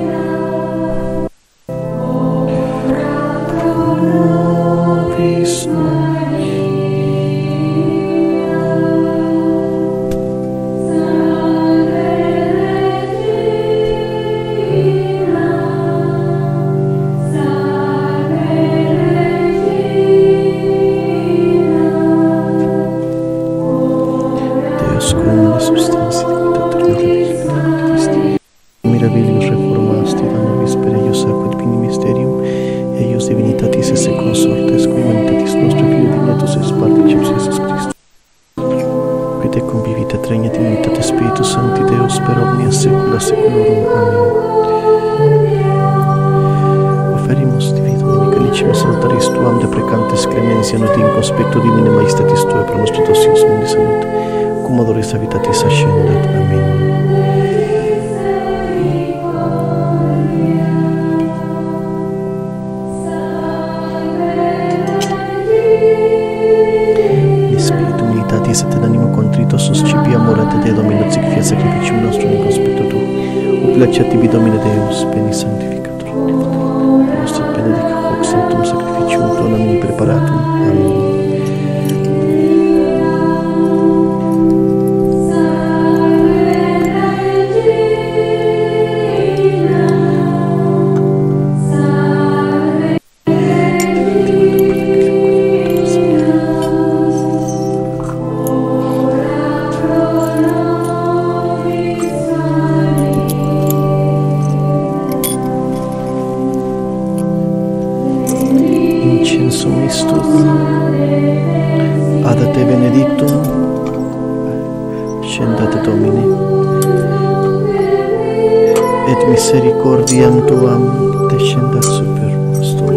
Habitatis ascendat. Amen. Spiritum militatis et in animo contrito suscipiam orate Deo Domino sic fiat sacrificium nostrum in conspecto tu. Ut placeat tibi Domine Deus, bene sanctificator. Nos et benedic hoc sanctum sacrificium tuo nomini preparatum. Amen. Incienso mistus Descendate Domine, et misericordiam Tuam descendat super nostrum.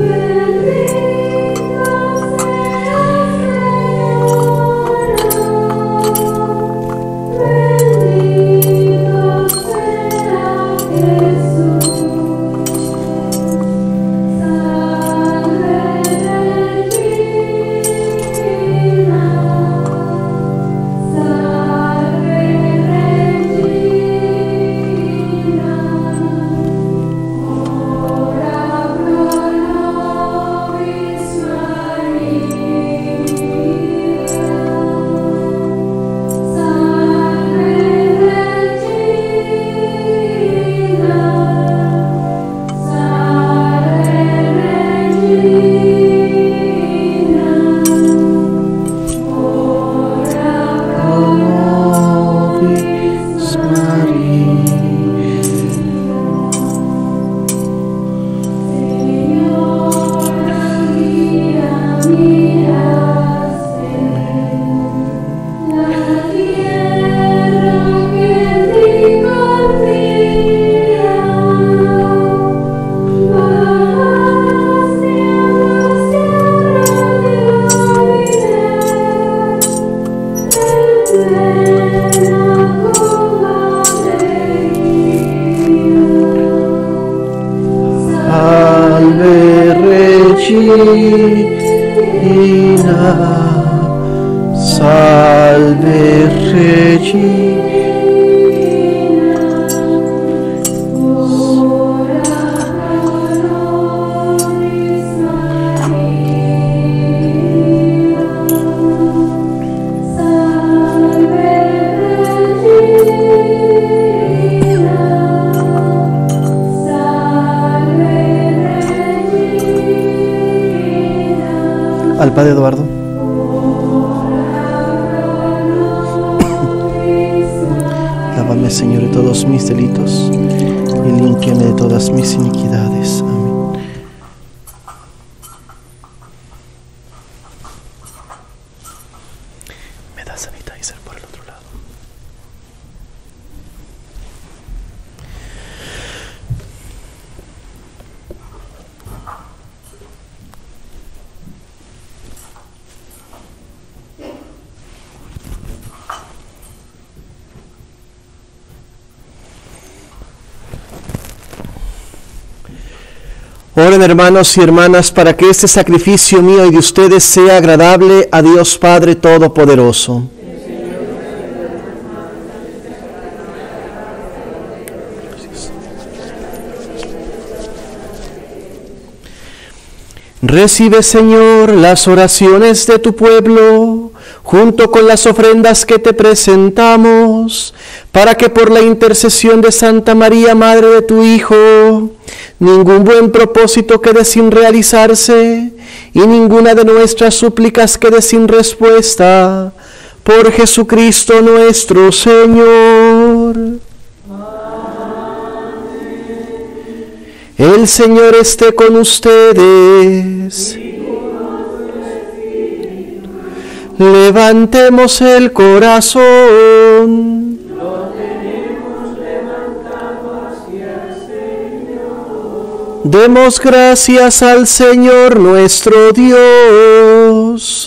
Salve Regina, al Padre Eduardo. Lávame, Señor, de todos mis delitos y límpiame de todas mis iniquidades. Amén. Me da sanitizer por el otro lado. Oren, hermanos y hermanas, para que este sacrificio mío y de ustedes sea agradable a Dios Padre Todopoderoso. Recibe, Señor, las oraciones de tu pueblo, junto con las ofrendas que te presentamos, para que por la intercesión de Santa María, Madre de tu Hijo, ningún buen propósito quede sin realizarse, y ninguna de nuestras súplicas quede sin respuesta. Por Jesucristo nuestro Señor. El Señor esté con ustedes. Levantemos el corazón. Lo tenemos levantado hacia el Señor. Demos gracias al Señor nuestro Dios.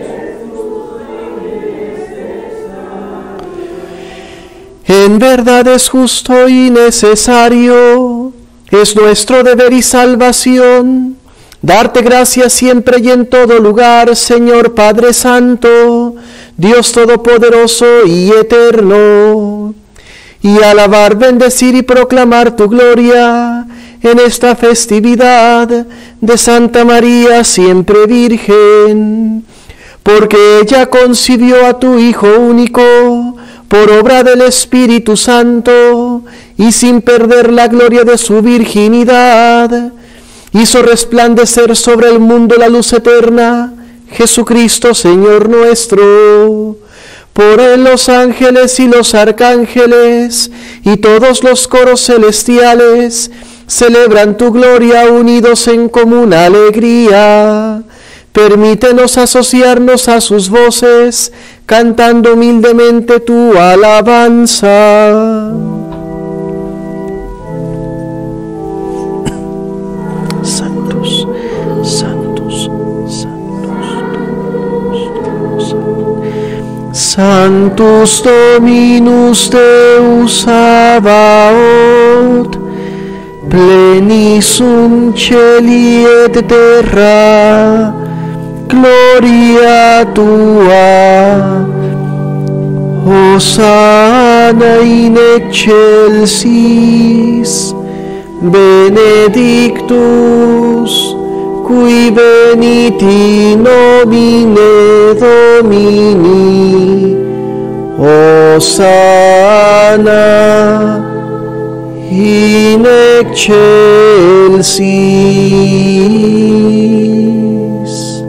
En verdad es justo y necesario, es nuestro deber y salvación, darte gracias siempre y en todo lugar, Señor Padre Santo, Dios Todopoderoso y Eterno, y alabar, bendecir y proclamar tu gloria en esta festividad de Santa María siempre Virgen, porque ella concibió a tu Hijo único por obra del Espíritu Santo, y sin perder la gloria de su virginidad, hizo resplandecer sobre el mundo la luz eterna, Jesucristo Señor nuestro. Por él los ángeles y los arcángeles y todos los coros celestiales celebran tu gloria unidos en común alegría. Permítenos asociarnos a sus voces, cantando humildemente tu alabanza. Santos, santos, santos, Santus Dominus Deus Sabaoth, plenissum celi et terra, gloria tua, Hosanna in excelsis, benedictus, qui venit in nomine Domini, Hosanna in excelsis.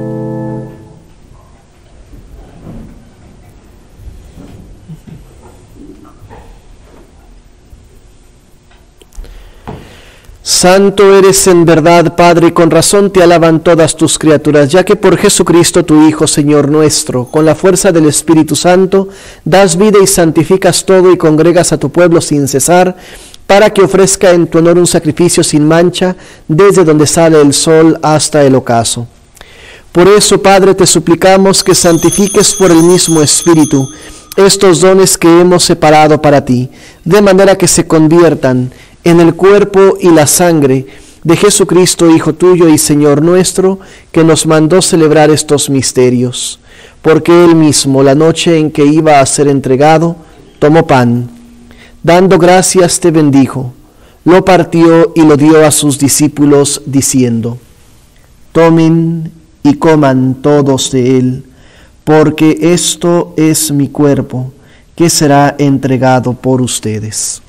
Santo eres en verdad, Padre, y con razón te alaban todas tus criaturas, ya que por Jesucristo tu Hijo, Señor nuestro, con la fuerza del Espíritu Santo, das vida y santificas todo y congregas a tu pueblo sin cesar, para que ofrezca en tu honor un sacrificio sin mancha, desde donde sale el sol hasta el ocaso. Por eso, Padre, te suplicamos que santifiques por el mismo Espíritu estos dones que hemos separado para ti, de manera que se conviertan en el cuerpo y la sangre de Jesucristo, Hijo tuyo y Señor nuestro, que nos mandó celebrar estos misterios. Porque Él mismo, la noche en que iba a ser entregado, tomó pan, dando gracias te bendijo, lo partió y lo dio a sus discípulos, diciendo: tomen y coman todos de él, porque esto es mi cuerpo, que será entregado por ustedes.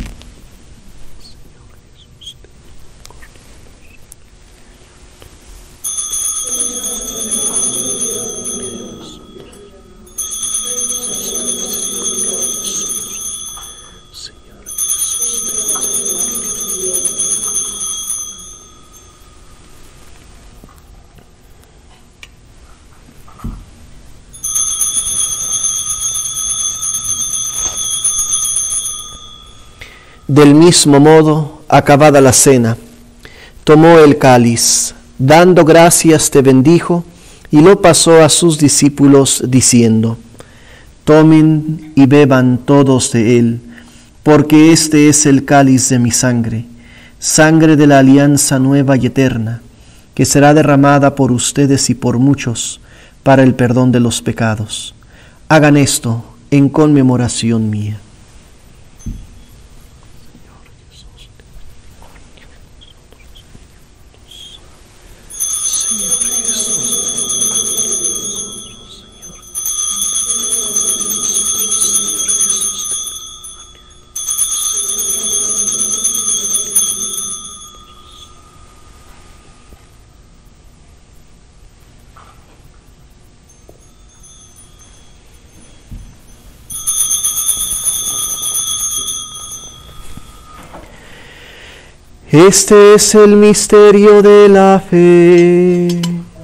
Del mismo modo, acabada la cena, tomó el cáliz, dando gracias te bendijo, y lo pasó a sus discípulos, diciendo: tomen y beban todos de él, porque este es el cáliz de mi sangre, sangre de la alianza nueva y eterna, que será derramada por ustedes y por muchos, para el perdón de los pecados. Hagan esto en conmemoración mía. Este es el misterio de la fe.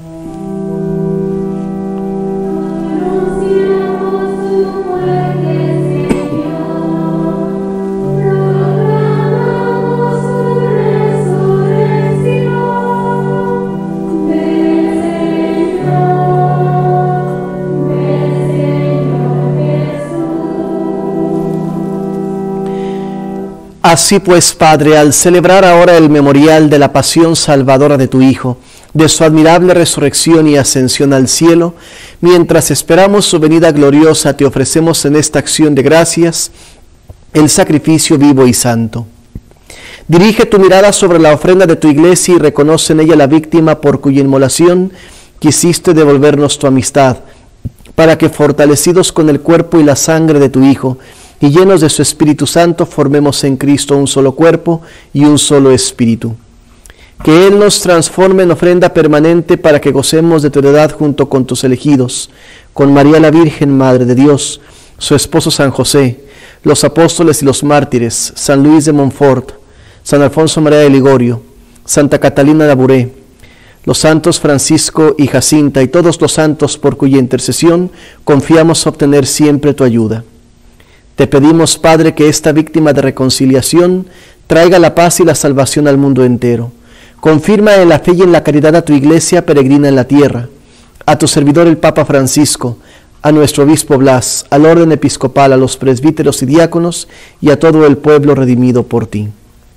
Así pues, Padre, al celebrar ahora el memorial de la pasión salvadora de tu Hijo, de su admirable resurrección y ascensión al cielo, mientras esperamos su venida gloriosa, te ofrecemos en esta acción de gracias el sacrificio vivo y santo. Dirige tu mirada sobre la ofrenda de tu iglesia y reconoce en ella la víctima por cuya inmolación quisiste devolvernos tu amistad, para que, fortalecidos con el cuerpo y la sangre de tu Hijo, y llenos de su Espíritu Santo, formemos en Cristo un solo cuerpo y un solo espíritu. Que Él nos transforme en ofrenda permanente para que gocemos de tu heredad junto con tus elegidos, con María la Virgen, Madre de Dios, su esposo San José, los apóstoles y los mártires, San Luis de Montfort, San Alfonso María de Ligorio, Santa Catalina de Aburé, los santos Francisco y Jacinta y todos los santos por cuya intercesión confiamos obtener siempre tu ayuda. Te pedimos, Padre, que esta víctima de reconciliación traiga la paz y la salvación al mundo entero. Confirma en la fe y en la caridad a tu Iglesia peregrina en la tierra, a tu servidor el Papa Francisco, a nuestro obispo Blas, al orden episcopal, a los presbíteros y diáconos y a todo el pueblo redimido por ti.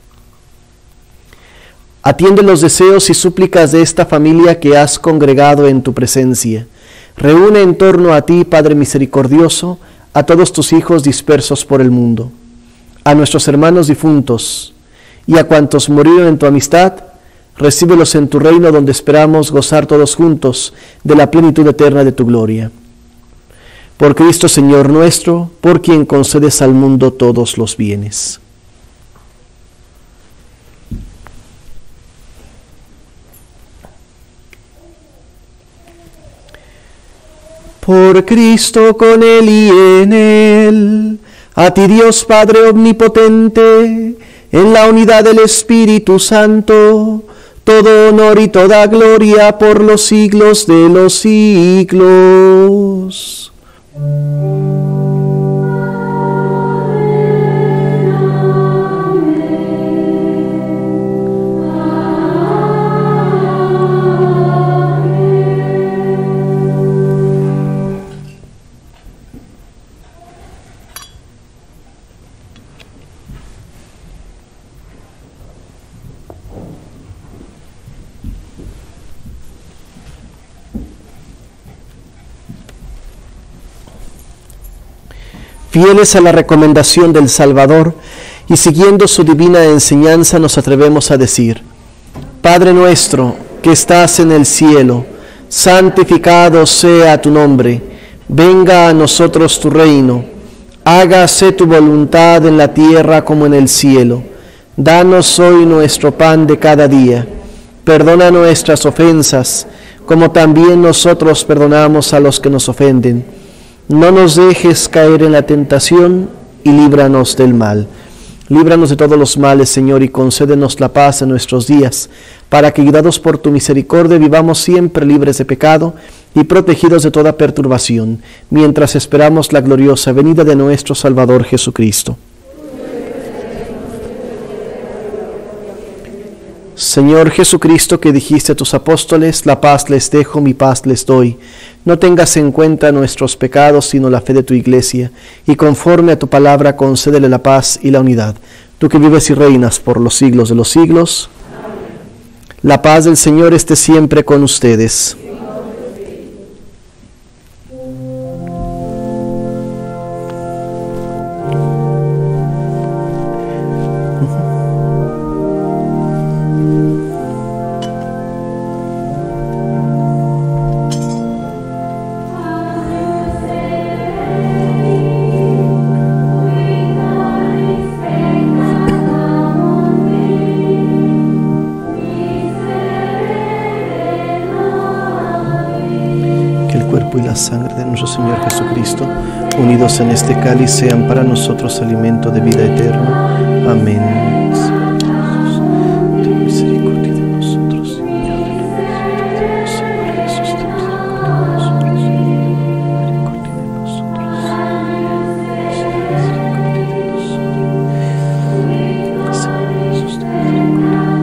Atiende los deseos y súplicas de esta familia que has congregado en tu presencia. Reúne en torno a ti, Padre misericordioso, a todos tus hijos dispersos por el mundo, a nuestros hermanos difuntos y a cuantos murieron en tu amistad. Recíbelos en tu reino, donde esperamos gozar todos juntos de la plenitud eterna de tu gloria. Por Cristo Señor nuestro, por quien concedes al mundo todos los bienes. Por Cristo, con Él y en Él, a ti Dios Padre omnipotente, en la unidad del Espíritu Santo, todo honor y toda gloria por los siglos de los siglos. Fieles a la recomendación del Salvador y siguiendo su divina enseñanza, nos atrevemos a decir: Padre nuestro que estás en el cielo, santificado sea tu nombre, venga a nosotros tu reino, hágase tu voluntad en la tierra como en el cielo. Danos hoy nuestro pan de cada día, perdona nuestras ofensas, como también nosotros perdonamos a los que nos ofenden. No nos dejes caer en la tentación y líbranos del mal. Líbranos de todos los males, Señor, y concédenos la paz en nuestros días, para que, guiados por tu misericordia, vivamos siempre libres de pecado y protegidos de toda perturbación, mientras esperamos la gloriosa venida de nuestro Salvador Jesucristo. Señor Jesucristo, que dijiste a tus apóstoles: la paz les dejo, mi paz les doy. No tengas en cuenta nuestros pecados, sino la fe de tu Iglesia, y conforme a tu palabra concédele la paz y la unidad. Tú que vives y reinas por los siglos de los siglos. Amén. La paz del Señor esté siempre con ustedes. Y la sangre de nuestro Señor Jesucristo, unidos en este cáliz, sean para nosotros alimento de vida eterna. Amén. Ten misericordia de nosotros, Señor. Señor Jesús, ten misericordia de nosotros. Misericordia de nosotros. Señor Jesús, ten misericordia de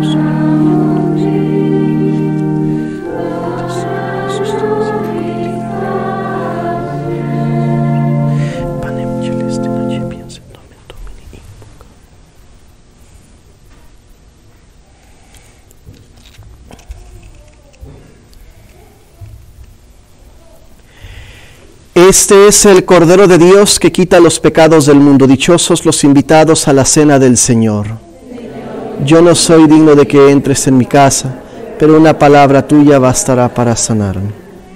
Este es el Cordero de Dios que quita los pecados del mundo. Dichosos los invitados a la cena del Señor. Yo no soy digno de que entres en mi casa, pero una palabra tuya bastará para sanarme.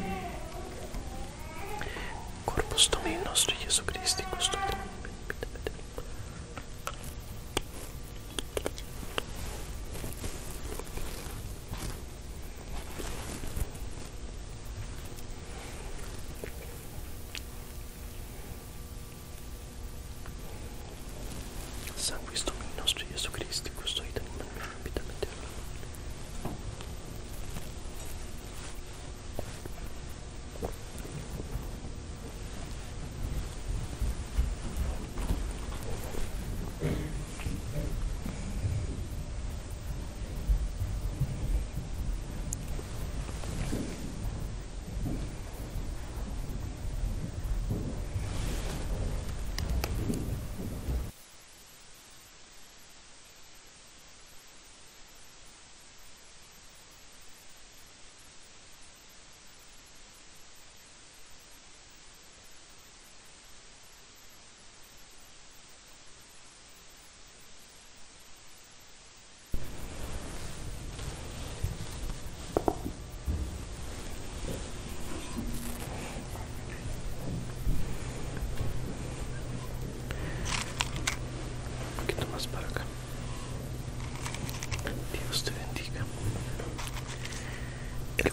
Corpus Domini nostri Jesu Christi, custode. Sanguis Domini nostri Jesu Christi, custode.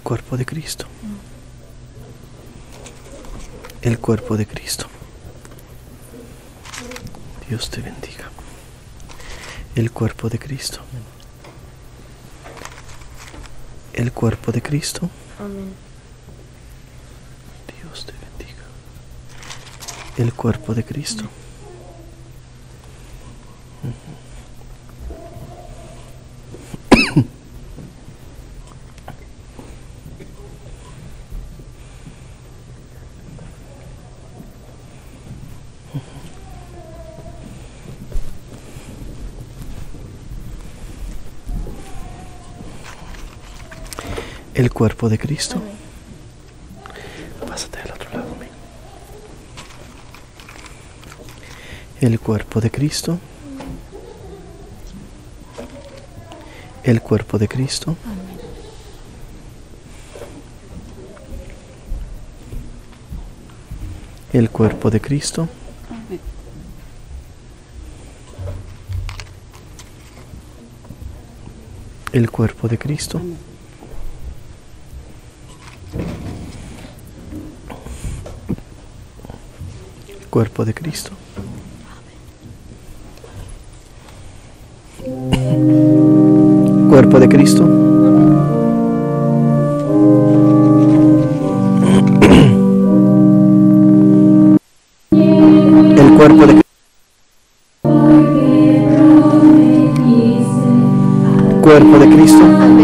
cuerpo de Cristo. El cuerpo de Cristo. Dios te bendiga. El cuerpo de Cristo. El cuerpo de Cristo. Amén. Dios te bendiga. El cuerpo de Cristo. El cuerpo de Cristo. Pásate al otro lado. El cuerpo de Cristo. El cuerpo de Cristo. El cuerpo de Cristo. El cuerpo de Cristo. Cuerpo de Cristo. Cuerpo de Cristo. El cuerpo de Cristo. Cuerpo de Cristo.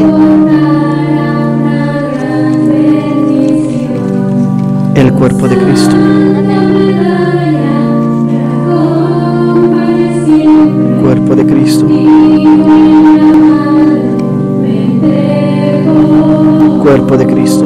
El cuerpo de Cristo. Cuerpo de Cristo. Cuerpo de Cristo.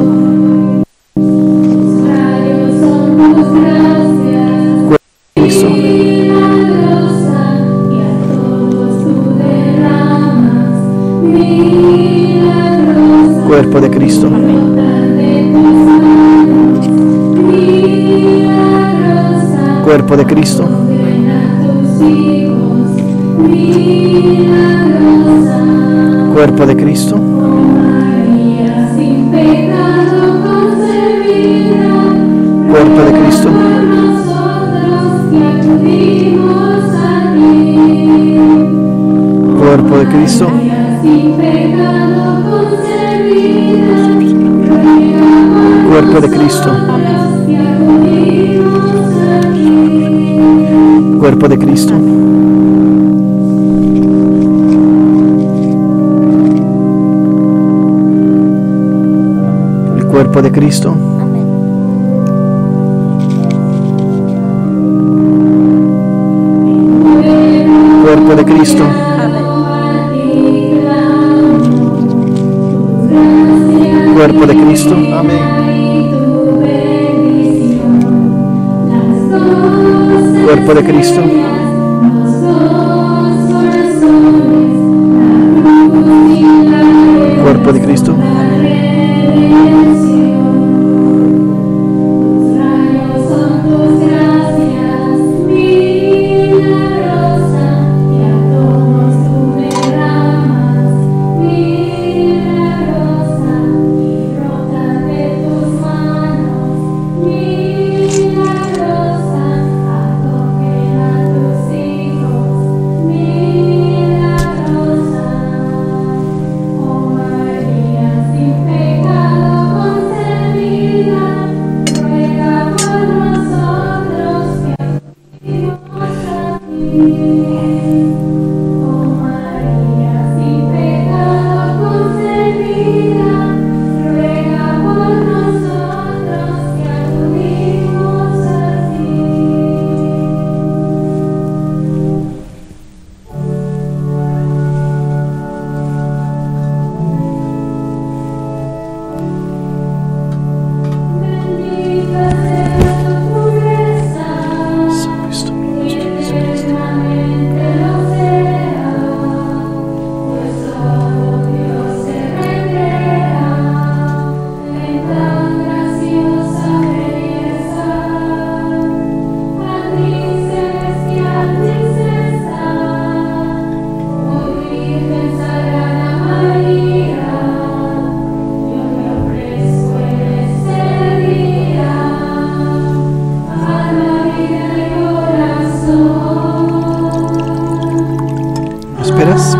Cuerpo de Cristo. Cuerpo de Cristo. Cuerpo de Cristo. Cuerpo de Cristo. Cuerpo de Cristo. Cuerpo de Cristo. Cuerpo de Cristo. El cuerpo de Cristo. Cuerpo de Cristo. Cuerpo de Cristo. Amén. Cuerpo de Cristo. Cuerpo de Cristo. Eternamente los ¿Esperas?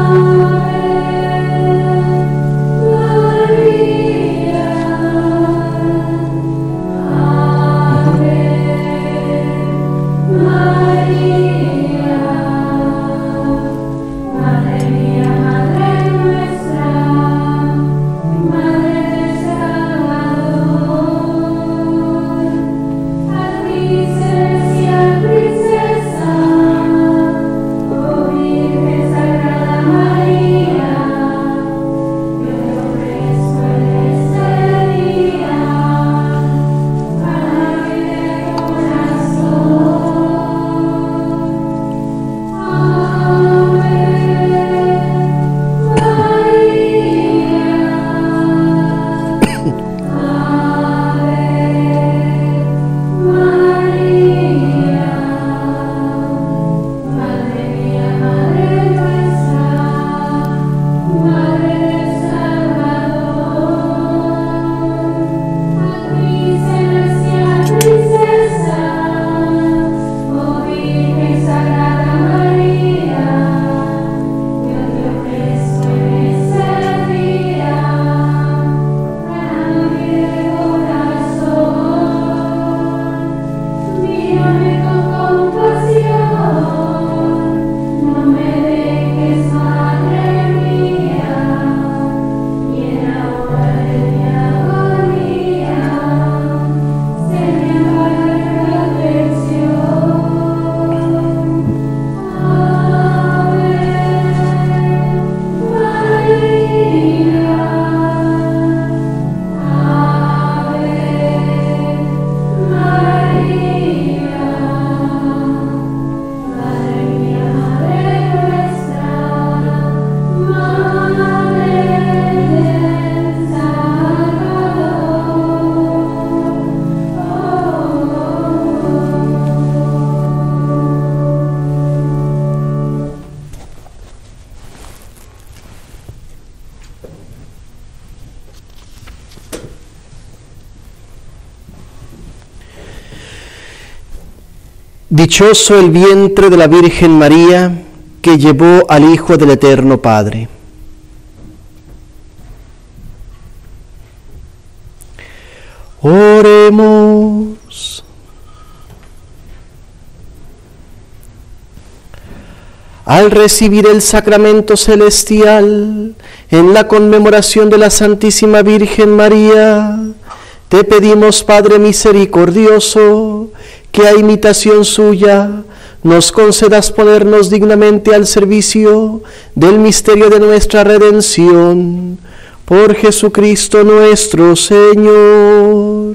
Dichoso el vientre de la Virgen María que llevó al Hijo del Eterno Padre. Oremos. Al recibir el sacramento celestial en la conmemoración de la Santísima Virgen María, te pedimos, Padre misericordioso, que a imitación suya nos concedas ponernos dignamente al servicio del misterio de nuestra redención. Por Jesucristo nuestro Señor.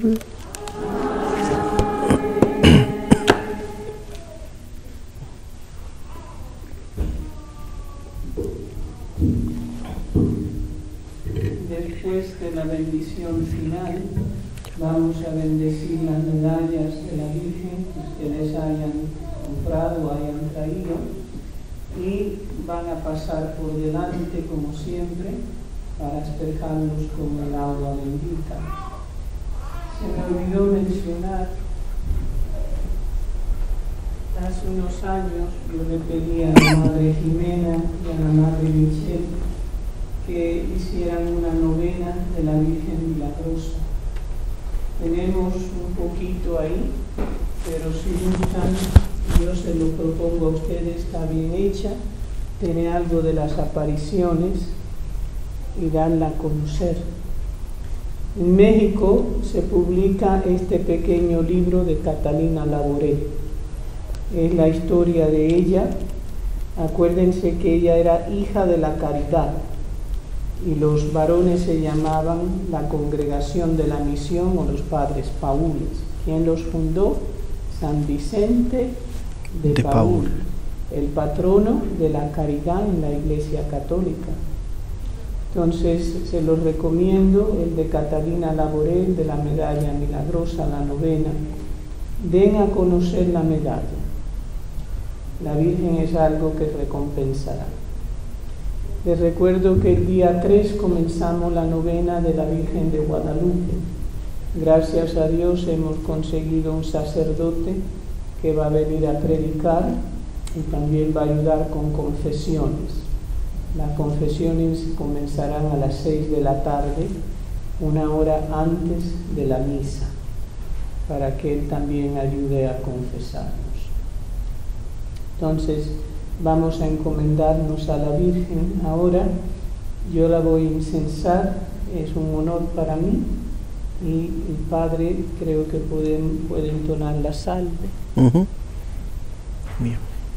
Después de la bendición final, vamos a bendecir las medallas de la Virgen que ustedes hayan comprado o hayan traído, y van a pasar por delante, como siempre, para asperjarlos con el agua bendita. Se me olvidó mencionar, hace unos años yo le pedí a la Madre Jimena y a la Madre Michelle que hicieran una novena de la Virgen Milagrosa. Tenemos un poquito ahí, pero si gustan, yo se lo propongo a ustedes, está bien hecha, tiene algo de las apariciones y darla a conocer. En México se publica este pequeño libro de Catalina Laboré. Es la historia de ella. Acuérdense que ella era hija de la Caridad y los varones se llamaban la Congregación de la Misión o los Padres Paules. ¿Quién los fundó? San Vicente de, de Paúl, Paúl, el patrono de la caridad en la Iglesia Católica. Entonces se los recomiendo, el de Catalina Laboré, de la medalla milagrosa, la novena. Den a conocer la medalla. La Virgen es algo que recompensará. Les recuerdo que el día tres comenzamos la novena de la Virgen de Guadalupe. Gracias a Dios hemos conseguido un sacerdote que va a venir a predicar y también va a ayudar con confesiones. Las confesiones comenzarán a las seis de la tarde, una hora antes de la misa, para que Él también ayude a confesarnos. Entonces, vamos a encomendarnos a la Virgen ahora. Yo la voy a incensar, es un honor para mí, y el Padre creo que puede, puede entonar la salve. Uh-huh. Bien.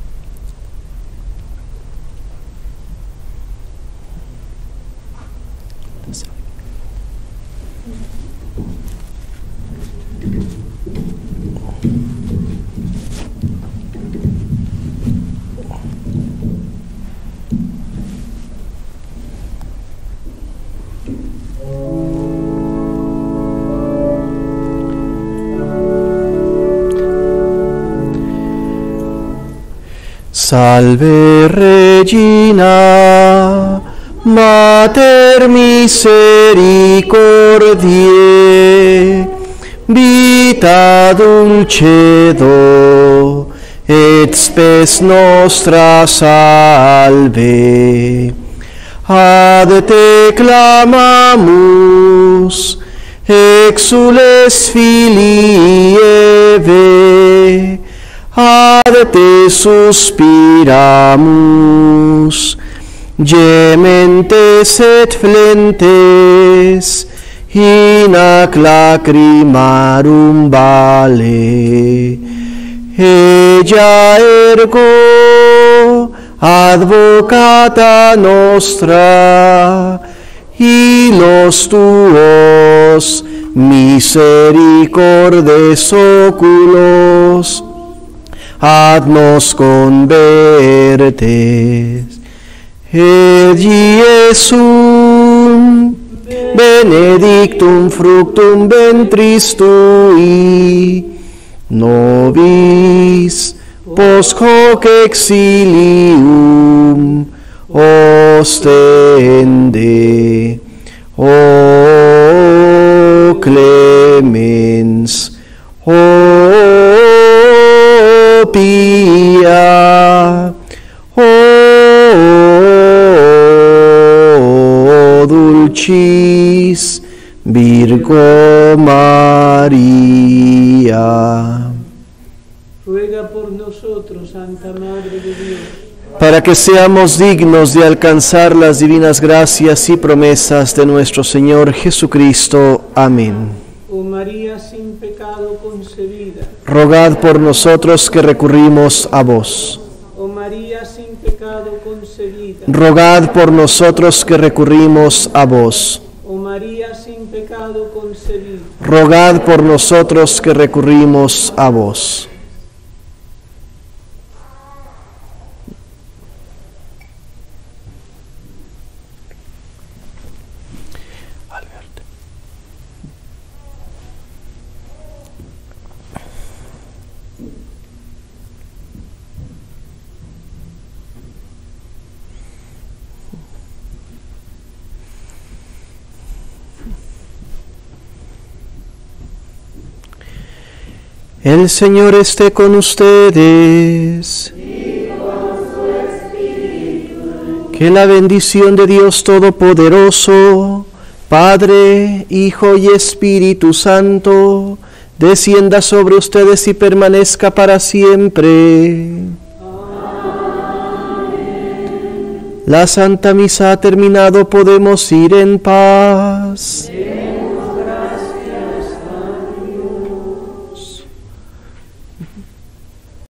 Salve Regina, Mater misericordiae, vita dulcedo, et spes nostra salve. Ad te clamamus, exules filii Eve, ad te suspiramus, gementes et flentes, in ac lacrimarum vale. Ella ergo, advocata nostra, y los tuos misericordes oculos, ad-nos convertes. Et Iesum benedictum fructum ventris tui, nobis post hoc exilium ostende. O clemens, o pia, o dulcis Virgo María. Ruega por nosotros, Santa Madre de Dios, para que seamos dignos de alcanzar las divinas gracias y promesas de nuestro Señor Jesucristo. Amén. oh María sin pecado concebida, Rogad por nosotros que recurrimos a vos. oh María sin pecado concebida, Rogad por nosotros que recurrimos a vos. oh María sin pecado concebida, Rogad por nosotros que recurrimos a vos. El Señor esté con ustedes. Y con su espíritu. Que la bendición de Dios Todopoderoso, Padre, Hijo y Espíritu Santo, descienda sobre ustedes y permanezca para siempre. Amén. La Santa Misa ha terminado, podemos ir en paz. Amén.